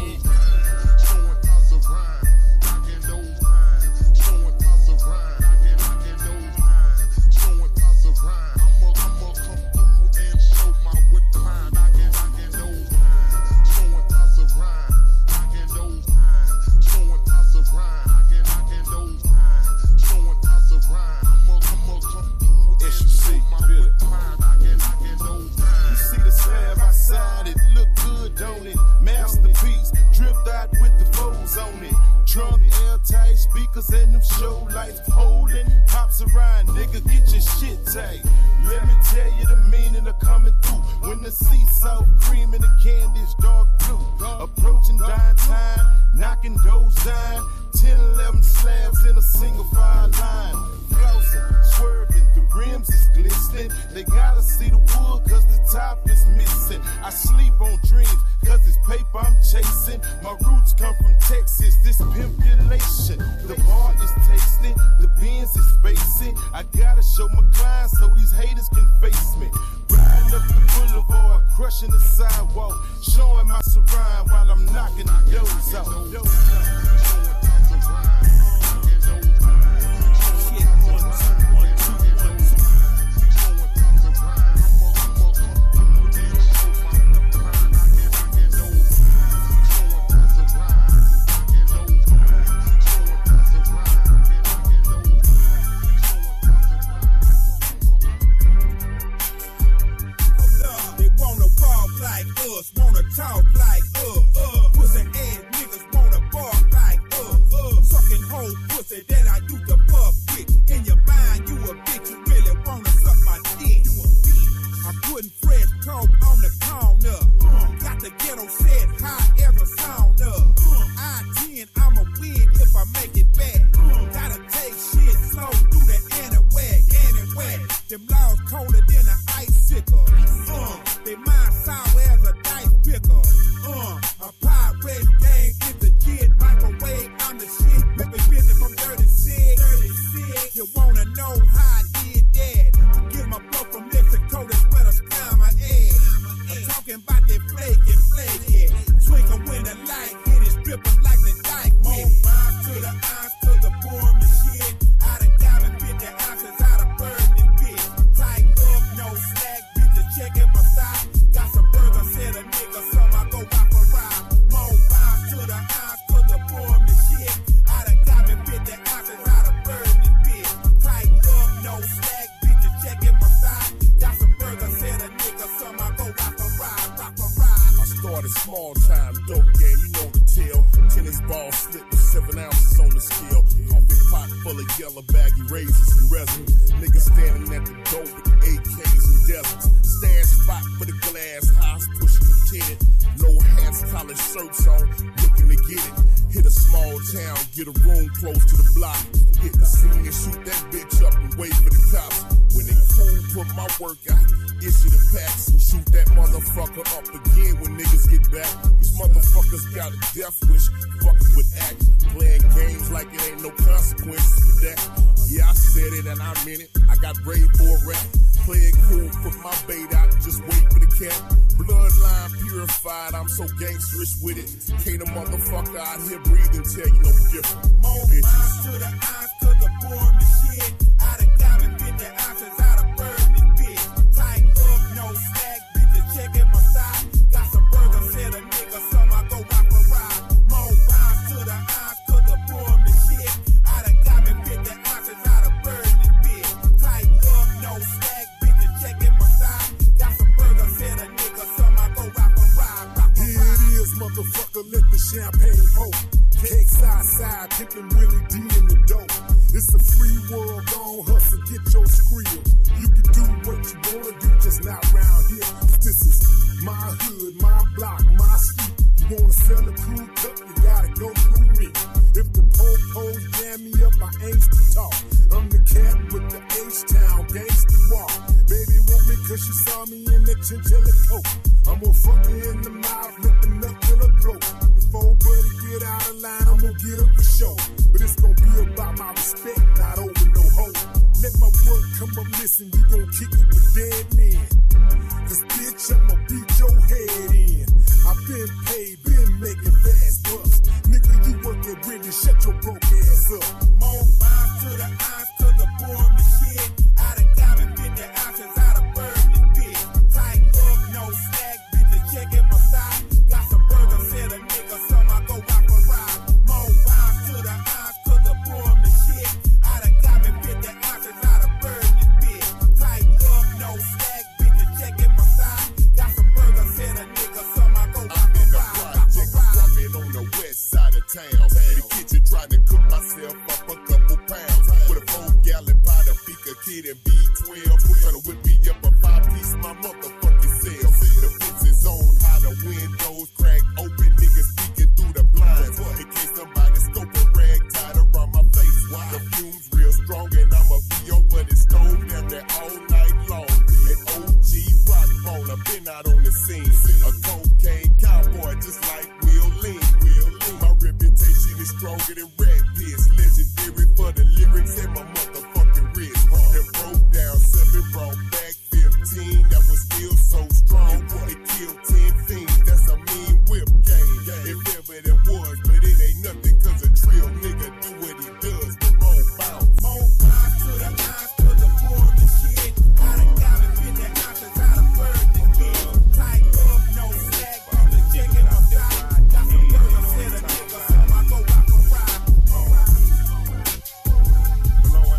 Showing thoughts of rhyme, knocking those lines. Showing thoughts of rhyme, knocking, knocking those lines. Showing thoughts of rhyme. I'ma, I'ma come through and show my wit line. Knocking, knocking those lines. Showing thoughts of rhyme, knocking those lines. Showing thoughts of rhyme, knocking, knocking those lines. Showing thoughts of rhyme. I'ma, I'ma come through and show my wit line. Knocking, knocking those lines. You see the slab outside, it look good, don't it? Masterpiece, dripped out with the foes on it. Trunk, airtight speakers and them show lights holding. Pops around, nigga, get your shit tight. Let me tell you the meaning of coming through. When the seesaw cream and the candy's dark blue. Approaching dime time, knocking doors down. ten, eleven slabs in a single file line. Flossing, swerving, the rims is glistening. They gotta see the wood cause the top is missing. I sleep on dreams cause it's paper I'm chasing. My roots come from Texas, this pimpulation. The bar is tasty, the Benz is spacing. I gotta show my clients so these haters can face me. Riding up the boulevard, crushing the sidewalk. Showing my surround while I'm knocking the doors out. Wanna talk like us, uh, pussy ass niggas wanna bark like us. seven ounces on the scale. Coffee pot full of yellow baggy razors and resin. Niggas standing at the door with A Ks and deserts. Stand spot for the glass house, pushing the tenant. No hats, collared shirts on, looking to get it. Hit a small town, get a room close to the block. Hit the scene and shoot that bitch up and wait for the cops. When they cool, put my work out, issue the packs and shoot that motherfucker up again when niggas get back. These motherfuckers got a death wish, fucking with act. Playing games like it ain't no consequences for that. Yeah, I said it and I meant it. I got raid for a rap. Play it cool, put my bait out, just wait for the cat. Bloodline purified, I'm so gangsterish with it. Can't a motherfucker out here breathe and tell you no different. More bitches to the eyes, cause the form is shit. Out of diamond, fifty ounces out of burning bitch. Tight up, no slack, bitches checking my side. Got some burgers, said a nigga, some I go out for ride. More bounce to the eyes, cause the form is shit. Out of diamond, fifty ounces out of burning bitch. Tight up, no slack, bitches checking my side. Got some burgers, said a nigga, some I go out for ride. Here it is, motherfucker, let the champagne pour. Cakes outside, dipping Willie D in the dope. It's a free world, gon' hustle, get your skrill. You can do what you wanna do, just not round here. This is my hood, my block, my street. You wanna sell a cool cup, you gotta go through me. If the po-pos jam me up, I ain't to talk. I'm the cat with the H-Town gangsta walk. Baby want me cause she saw me in that chinchilla coat. I'm gonna fuck her in the mouth, lifting up till her throat. If old buddy get out of line, I'm gonna get up for show. But it's gonna be about my respect, not over no hoe. Let my work come up missing, you gon' kick it with dead men. Cause bitch, I'ma beat your head in. I've been paid, been making fast bucks. Nigga, you working really, shut your broke ass up. More vibes to the eyes, cause the form is shit. Out of diamond, fifty ounces out of burning bitch. Tight up, no slack, bitches checking my side. Got some burgers, said a nigga, some I go out for ride. More vibes to the eyes, cause the form is shit. Out of diamond, fifty ounces out of burning bitch. Tight up, no slack, bitches checking my side. Got some burgers, said a nigga, some I go out for ride. Dropping on the west side of town. In the kitchen trying to cook myself up a couple pounds. With a four gallon pot of Beaker Kid and B twelve. Trying to whip me up a five piece, my motherfucking self. The fence is on, how the windows crack open. Niggas peeking through the blinds. In case somebody scope a rag tied around my face. The fumes real strong and I'ma be over the stove down there all night long. An O G rock phone, I've been out on the scene. A cocaine cowboy just like Will Lean. My reputation is stronger than Red Piss. Legendary for the lyrics and my motherfucking wrist. That broke down seven, brought back fifteen. That was still so strong. It killed ten fiends. That's a mean whip game. If ever there was, but it ain't nothing cause a trill nigga do what he does. The more bounce. More vibes to the eyes, cause the form is shit. Out of diamond, fifty ounces out of burning bitch. Tight up, no slack, bitches checking my side. Got some burgers, said a nigga, some I go out for ride. Blowing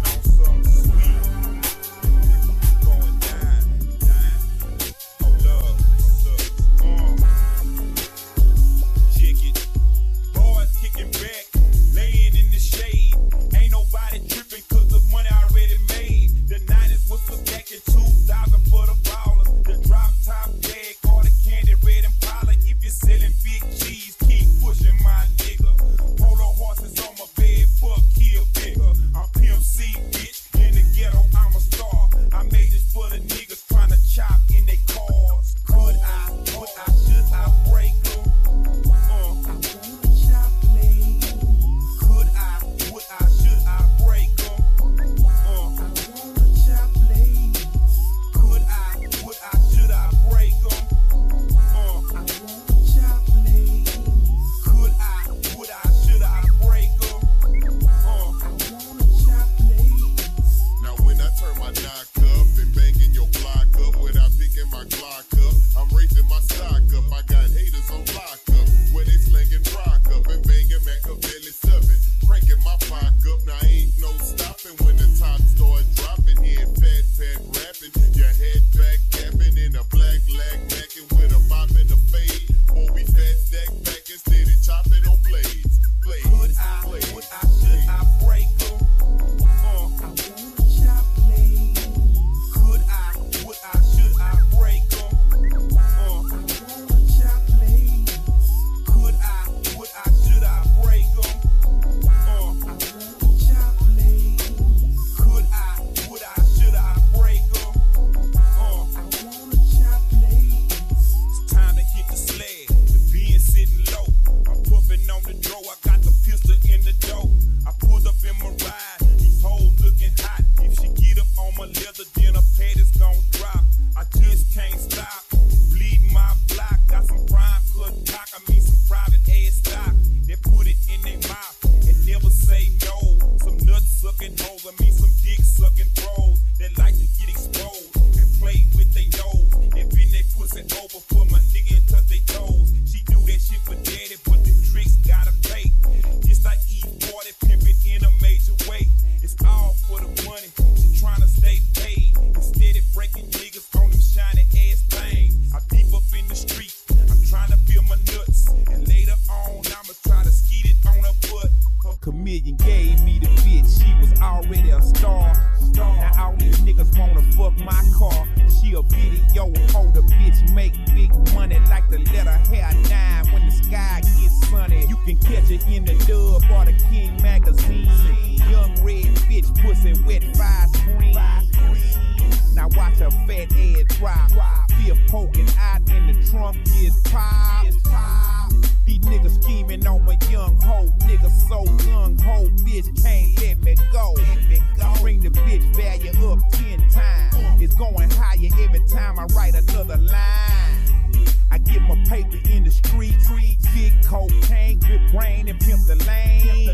Chameleon gave me the bitch, she was already a star. Now all these niggas wanna fuck my car. She a video holder, bitch, make big money like the letter hair nine when the sky gets sunny. You can catch her in the Dub or the King magazine. Young red bitch, pussy wet, five screen. Now watch her fat ass drop. Feel poking out in the trunk is pop. These niggas scheming on my young hoe. Nigga so gung ho, bitch can't let me go. Bring the bitch value up ten times. It's going higher every time I write another line. I get my paper in the street. Big cocaine, grip brain, and pimp the lane.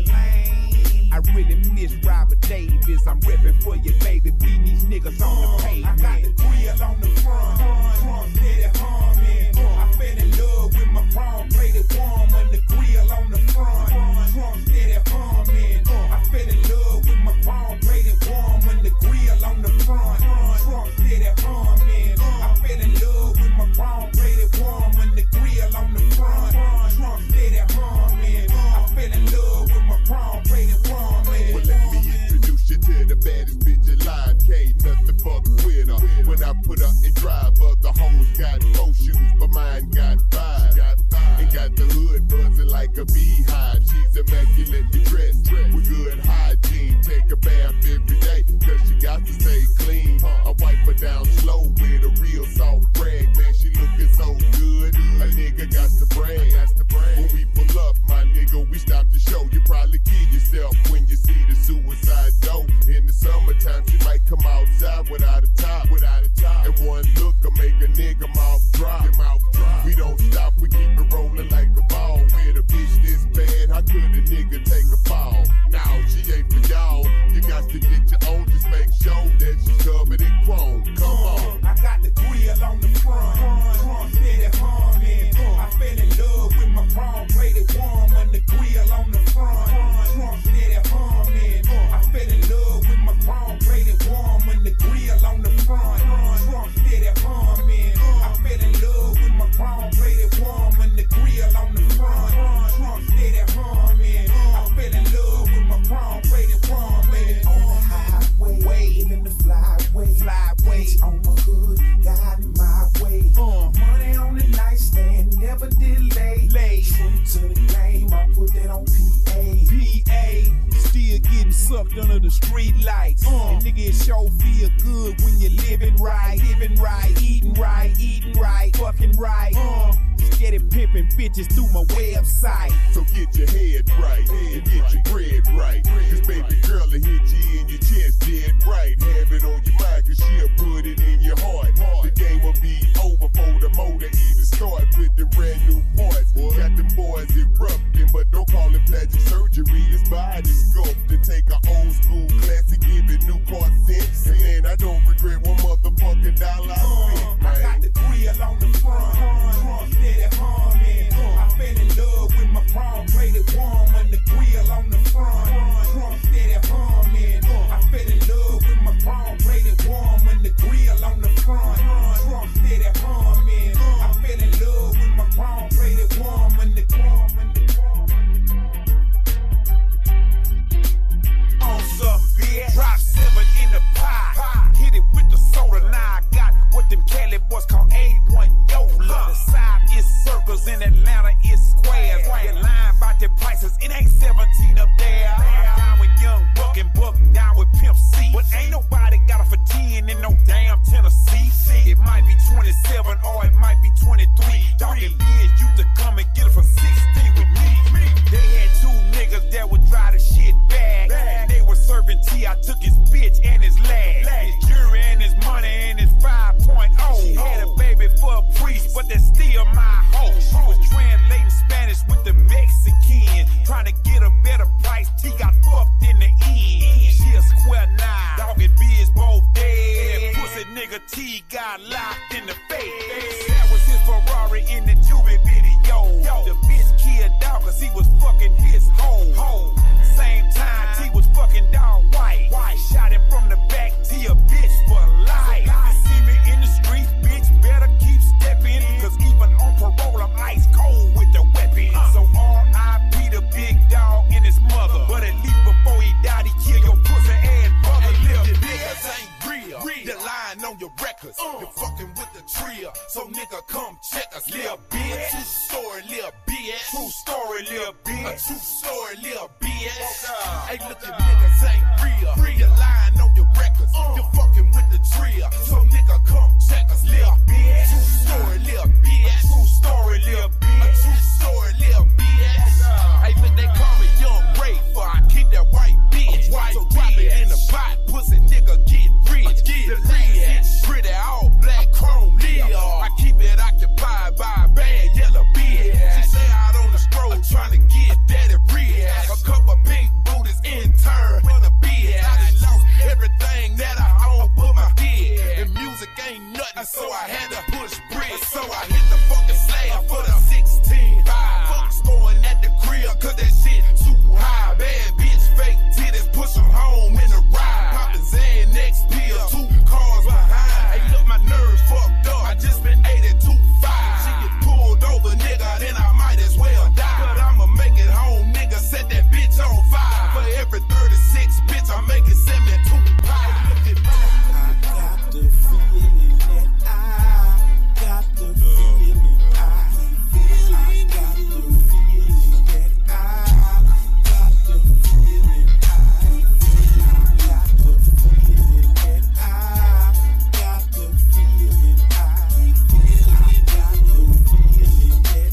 I really miss Robert Davis. I'm reppin' for you, baby. Beating these niggas on the pavement. I got the grill on the front. Trump steady humming. I fell in love with my prom plated woman. The grill on the front. Trump steady humming. I fell in love with my prom plated woman. The grill on the front. Trump steady humming. I fell in love with my prom plated woman. The grill on the front. Trump steady humming. I fell in love with my prom plated woman. Well, let me introduce you to the baddest bitch alive. Can't nothing fuck with her. When I put her in drive, other hoes got four shoes, but mine got five. And got the hood buzzing like a beehive. She's immaculately dressed with good hygiene. Take a bath every day, cause she got to stay clean. I wipe her down slow with a real soft rag. Man, she looking so good. A nigga got to brag. When we pull up, my nigga, we stop the show. You probably kill yourself when you see the suicide dope. In the summertime, she might come outside without a top, without a top. And one look will make a nigga mouth drop. Mouth drop. We don't stop, we keep it rolling like a ball. With a bitch this bad, how could a nigga take a fall? Now she ain't for y'all. You got to get your own, just make sure that she's covered in chrome. Come on. I got the grill on the front. Trump steady humming. I fell in love with my prom plated woman. The grill on the front. Trump steady humming. I fell in love with my prom plated woman. The grill on the front. Trump steady humming. I fell in love with my prom plated woman. The grill on the front. Trump steady humming. I fell in love with my prom plated woman. On the highway, waving the flyway, flyway on my hood, got my way. Uh, money on the nightstand, never delay. Lay true to the game, I put that on P A. P A, still getting sucked under the street lights. Uh, and nigga, it sure feel good when you're living right, living right, eating right, eating right, fucking right. Uh, steady pimping bitches through my website. So get your head right and get your bread right. Cause baby girl will hit you in your chest dead right. Have it on your mind cause she'll put it in your heart. The game will be over before the motor even start with the brand new parts. Got them boys erupting, but don't call it plastic surgery. It's body sculpt and take an old school classic, give it new car sense. And I don't regret one motherfucking dollar I spent, man. I got the grill on the front. Trump steady humming. I fell in love with my prom plated woman. The grill on the front. Trump steady humming. I fell in love with my prom plated woman. The grill on the front. Trump steady humming. I fell in love with my prom plated woman. The woman, the woman. On some bitch. Drop seven in the pot. Hit it with the soda. Now I got what them Cali boys call A one Yola. The side is circles, in Atlanta is squares. Your line about the prices, it ain't seventeen up there. I'm down with Young Buck and Buck, down with Pimp C. But ain't nobody got it for ten in no damn Tennessee. It might be twenty-seven or it might be twenty-three. Dogging beers used to come and get it for sixteen with me. They had two niggas that would drive the shit back. And they were serving tea, I took his bitch and his lag. His jury and his money and his five point oh. She had a baby for a priest, but that's still my hoe. She was translating Spanish with the Mexican, trying to get a better price. T got fucked in the end. She a square nine, dog and B is both dead. Pussy nigga T got locked in the face. That was his Ferrari in the Juvie video. The bitch killed dog cause he was fucking his hoe. Same time T was fucking dog white. Shot him from the back, T a bitch for life. You see me in the streets, bitch, better keep stepping. Cause even on parole, I'm ice cold with the weapon. So R I P the big dog and his mother. But at Hey, look, your niggas ain't real. You're lying on your records. You're fucking with the trio. So nigga, come check us, little bitch. True story, little bitch. True story, little bitch. A true story, little bitch. Hey, look, they call me Young Ray, for I keep that white bitch. So drop it in the pot, pussy nigga get rich. The lens, pretty all black chrome Leo. I keep it occupied by a bad yellow bitch. She say out on the stroll trying to get daddy rich. A couple pink booties in turn with a beard. I done lost everything that I own, put my head. And music ain't nothing, so I had to push bricks. So I hit the fucking slab for the sixteen five. Folks going at the crib, cause that shit super high. Bad bitch, fake titties, push them home in the ride. Poppin' Xanax pill, two cars behind. Hey, look, my nerves fucked up, I just been eighty-two five. She get pulled over, nigga, then I might as well die. But I'ma make it home, nigga, set that bitch on fire. For every thirty-six, bitch, I make it seventy-two pie. Look at me. I got the feeling that I got the feeling I I got the feeling that I got the feeling I got the feeling that I got the feeling I got the feeling that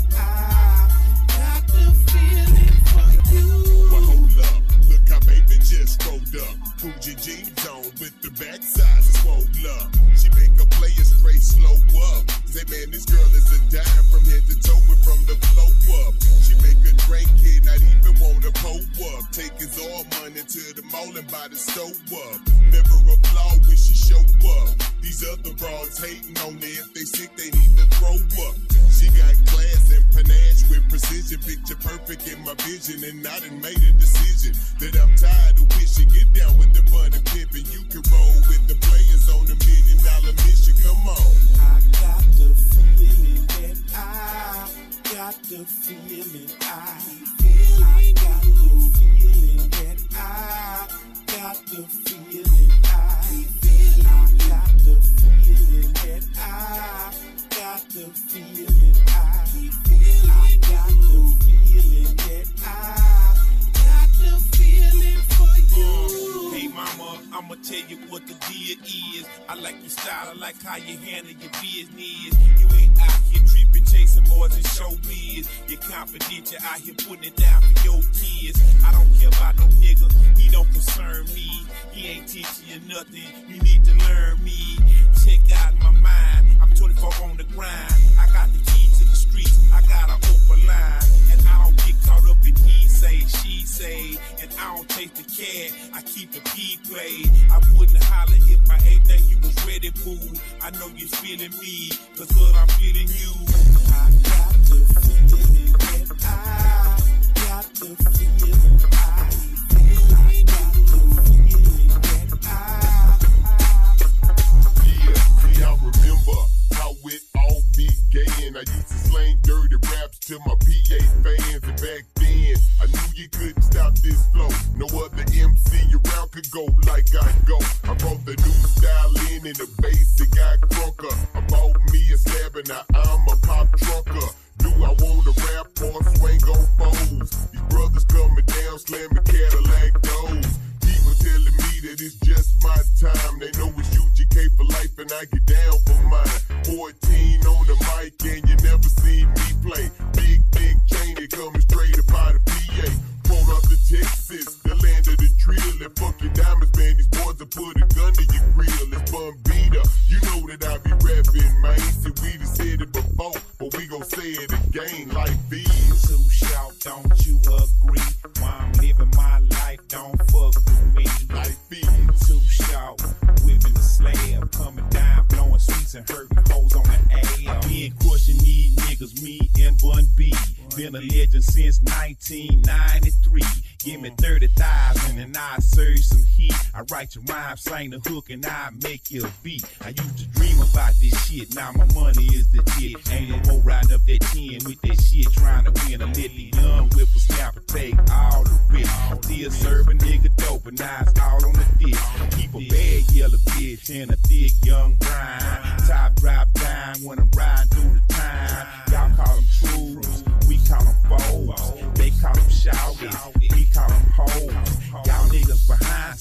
I got the feeling for you. Well, hold up, look how baby just rolled up. Fuji jeans on with the backside swole up. She make a player straight slow up. Say, man, this girl is a dime from head to toe and from the flow up. She make a drink kid not even wanna pull up. Take his all money to the mall and buy the stove up. Never applaud when she show up. These other bras hating on her. If they sick, they need to throw up. She got class and panache with precision. Picture perfect in my vision. And I done made a decision that I'm tired of wishing. Get down with the bun and pimp, and you can roll with the players on the million dollar mission. Come on. I got the feeling that I got the feeling I I got the feeling that I got the feeling I I got the feeling that I got the feeling I I got the feeling that I got the feeling for you. Hey mama, I'ma tell you what the deal is. I like your style, I like how you handle your business. You ain't out here tripping, chasing more than showbiz. You're confident, you're out here putting it down for your kids. I don't care about no nigga, he don't concern me. He ain't teaching you nothing, you need to learn me. Check out my mind, I'm twenty-four on the grind. I got the key to the streets, I got an open line. And I don't get caught up in he say, she say. And I don't take the cat, I keep the P played. I wouldn't holler if I ain't think you was ready, boo. I know you're feeling me, cause good, I'm feeling you. I got the feeling that I got the feeling I I got the feeling that I Yeah, see, I remember how it all began. I used to slang dirty raps to my P A fans, and back then I knew you couldn't stop this flow. No other M C around could go like I go. I brought the new style in and the basic got crunker. I bought me a slab and now I'm a pop trucker. Do I wanna rap or swing on foes? These brothers coming down, slamming Cadillac doors. People telling me that it's just my time. They know it's U G K for life and I get down for mine. fourteen on the mic and you never seen me play. Big, big chain, they coming straight up out of P A. Pulled up to Texas, the land of the drill. And fuck your diamonds, man, these boys will put a gun to your grill. It's Bombita, you know that I be rapping, man. See, we done said it before, but we gon' say it again like this. Too shout, don't you agree? While I'm living my life, don't fuck with me. Like this. Too shout, whipping the slab, coming down, blowing sweets and hurting hoes on the A. I been crushing these niggas, me and Bun B. Been a legend since nineteen ninety-three. Give me thirty thousand and I serve some heat. I write your rhyme, slang the hook, and I make you a beat. I used to dream about this shit, now my money is legit. Ain't no more riding up that ten with that shit, trying to win. I let the young whippersnapper take all the risk. Still serving nigga dope, but now it's all on the dick. Keep a bad yellow bitch and a thick young brine. Top drop down when I'm riding through the time. Y'all call them truths, we call them foes. They call them shouties, we call them hoes.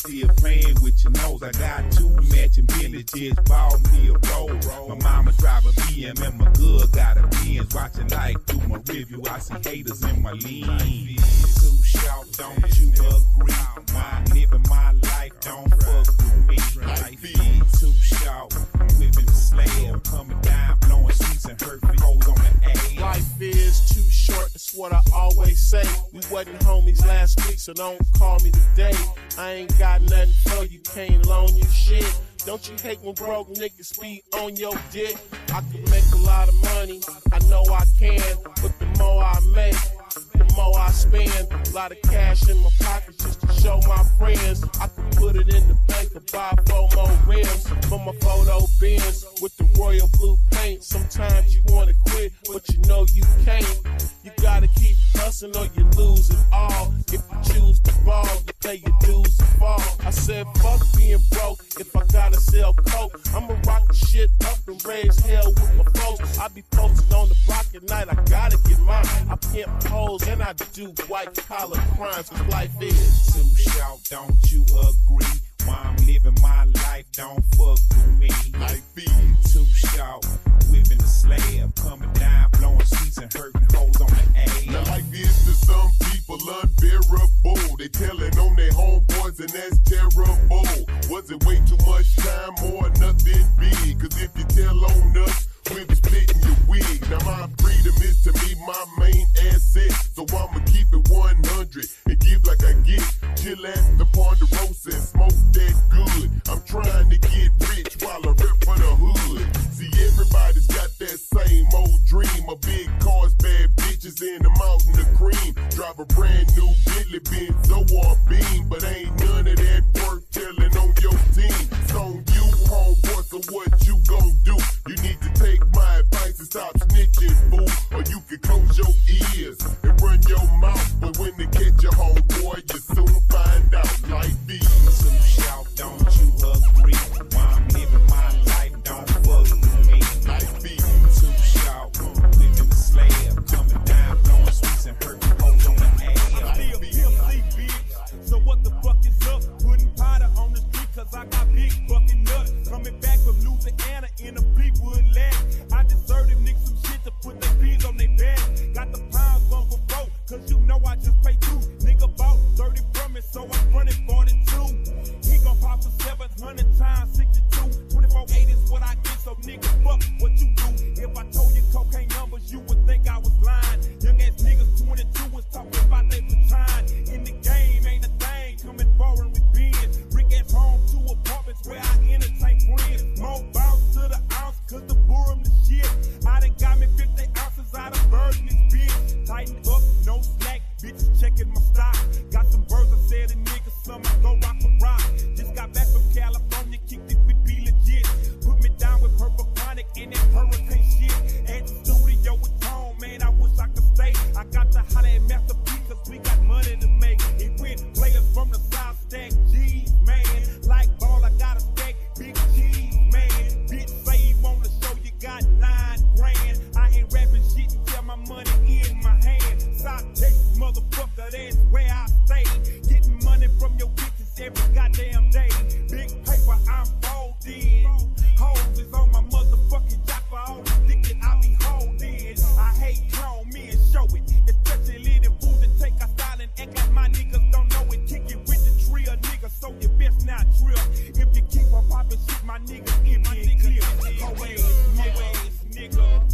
still playing with your nose. I got two matching Billy, just bought me a roll. My mama drive a B M and my good got a Benz. Watching life through my review, I see haters in my lean. Too sharp, don't you agree? I'm living my life, don't fuck with me. Life is too sharp, I'm living the slab, coming down, blowing sheets and hurting holes on the A. Life is too short, that's what I always say. We wasn't homies last week, so don't call me today. I ain't got nothing for you, can't loan you shit. Don't you hate when broke niggas be on your dick? I can make a lot of money, I know I can, but the more I make, the more I spend. A lot of cash in my pocket just to show my friends. I can put it in the bank to buy four more rims for my photo bins with the royal blue paint. Sometimes you wanna quit, but you know you can't. You gotta keep hustling or you lose it all. If you choose to ball, you pay your dues to fall. I said fuck being broke. If I gotta sell coke, I'ma rock the shit up and raise hell with my folks. I be posted on the block at night, I gotta get mine. I pimp hoes and I do white collar crimes, cause life is too short, don't you agree? While I'm living my life, don't fuck with me. Life is too short, whipping the slab, coming down, blowing sheets and hurting holes on the A. Now life is to some people unbearable. They telling on their homeboys and that's terrible. Was it way too much time or nothing big? Cause if you tell on us, we'll be splitting your wig. Now my freedom is to me my main asset. So I'ma keep it one hundred and give like I get. Chill at the Ponderosa and smoke that good. I'm trying to get rich while I rep for the hood. See, everybody's got that same old dream. A big cars, bad bitches in the mountain of cream. Drive a brand new Bentley, Benzo or Beam. But ain't none of that worth telling on your team. It's on you, homeboy, so what you gon' do? You need to take my advice and stop snitching, fool. Or you can close your ears and run your mouth. But when they catch your homeboy, you soon find out. Life is too short, don't you agree? While I'm living my life, don't fuck with me. Life is too short, living the slab, coming down, blowing sweets and hurting holes on the A. I be a P M C, bitch. So what the fuck is up? Putting powder on the street, cause I got big fucking nuts. Coming back from Louisiana in a Fleetwood lag. I deserve them niggas some shit to put their beans on their back. Got the pounds one for four, cause you know I just pay two. Nigga bought thirty from it, so I'm running forty-two. He gon' pop for seven hundred times sixty-two. twenty-four eight is what I get, so nigga, fuck what you do. If I told you cocaine numbers, you would think I was lying. Young ass niggas twenty-two was talking about they baton. In the game, ain't a thing coming forward with bins. Rick ass home, two apartments where I entertain friends. More bounce to the ounce, cause the boom the shit. I done got me fifty ounces out of bird in this bitch. Tighten up, no slack, bitches checking my stock. Got some birds, I said a nigga, some I go rock for rock. Just got back from California, kicked it with be legit. Put me down with Purple Chronic and that hurricane shit. At the studio with Tone, man, I wish I could stay. I got to holler at Master P, cause we got money to make. It went players from the South stack, G's, man. Like ball, I got a stack, big G's, man. Bitch say you wanna show you got nine grand. I ain't rapping shit until my money in my hand. South Texas, motherfucker, that's where I stay. Getting money from your bitches every goddamn day. Big paper, I'm folding. Hoes is on my motherfucking jock for all the dick that I be holding. I hate clone me and show it. Especially them fools that take our style and act like my niggas don't know it. Kick it with the trill, nigga, so you best not trill. If you keep on popping shit, my niggas empty and clear. Ho ass, nigga, nigga.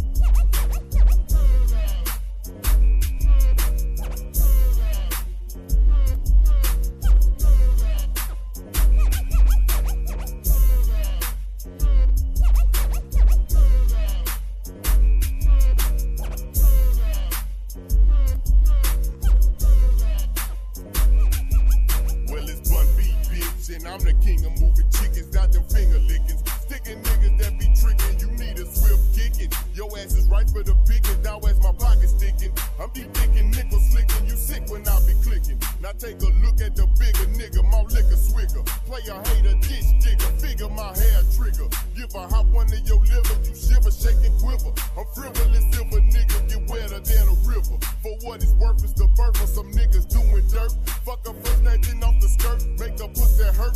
And I'm the king of moving chickens, not them finger lickings. Sticking niggas that be tricking, you need a swift kicking. Your ass is right for the picking, now as my pocket sticking. I'm be thinking nickel slicking, you sick when I be clicking. Now take a look at the bigger nigga, my liquor swigger. Player hater, ditch digger, figure my hair trigger. Give a hop one to your liver, you shiver, shake and quiver. I'm frivolous, silver nigga, get wetter than a river. For what it's worth, it's the birth of some niggas doing dirt. Fuck a first snatching off the skirt, make the pussy hurt.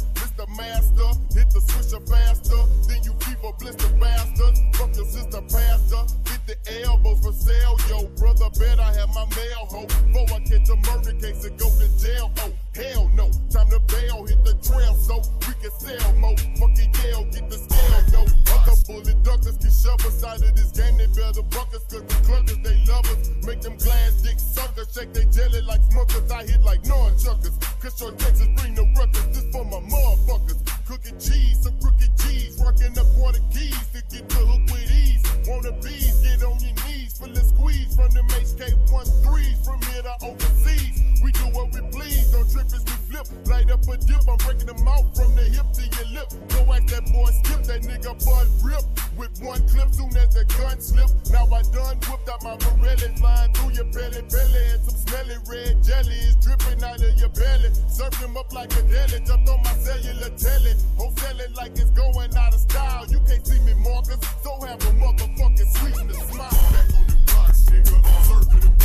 Arkansas, Texas, bring the ruckus. This for my motherfuckers. Cooking cheese, some crooked cheese. Rocking up water keys to get the hook with ease. Wanna bees, get on your knees. Full of squeeze from them H K thirteens. From here to overseas. We do what we please. Don't trip as we flip. Light up a dip. I'm breaking them out from the hip to your lip. Go at that boy skip. That nigga bud rip. With one clip soon as the gun slip. Now I done whipped out my Pirelli. Flying through your belly belly. And some smelly red jelly is dripping out of your belly. Served them up like a deli. Jumped on my cellular telly. Wholesale it like it's going out of style. You can't see me, Marcus. So have a motherfucking sweet and a smile. Back on the blocks, nigga. Surfing the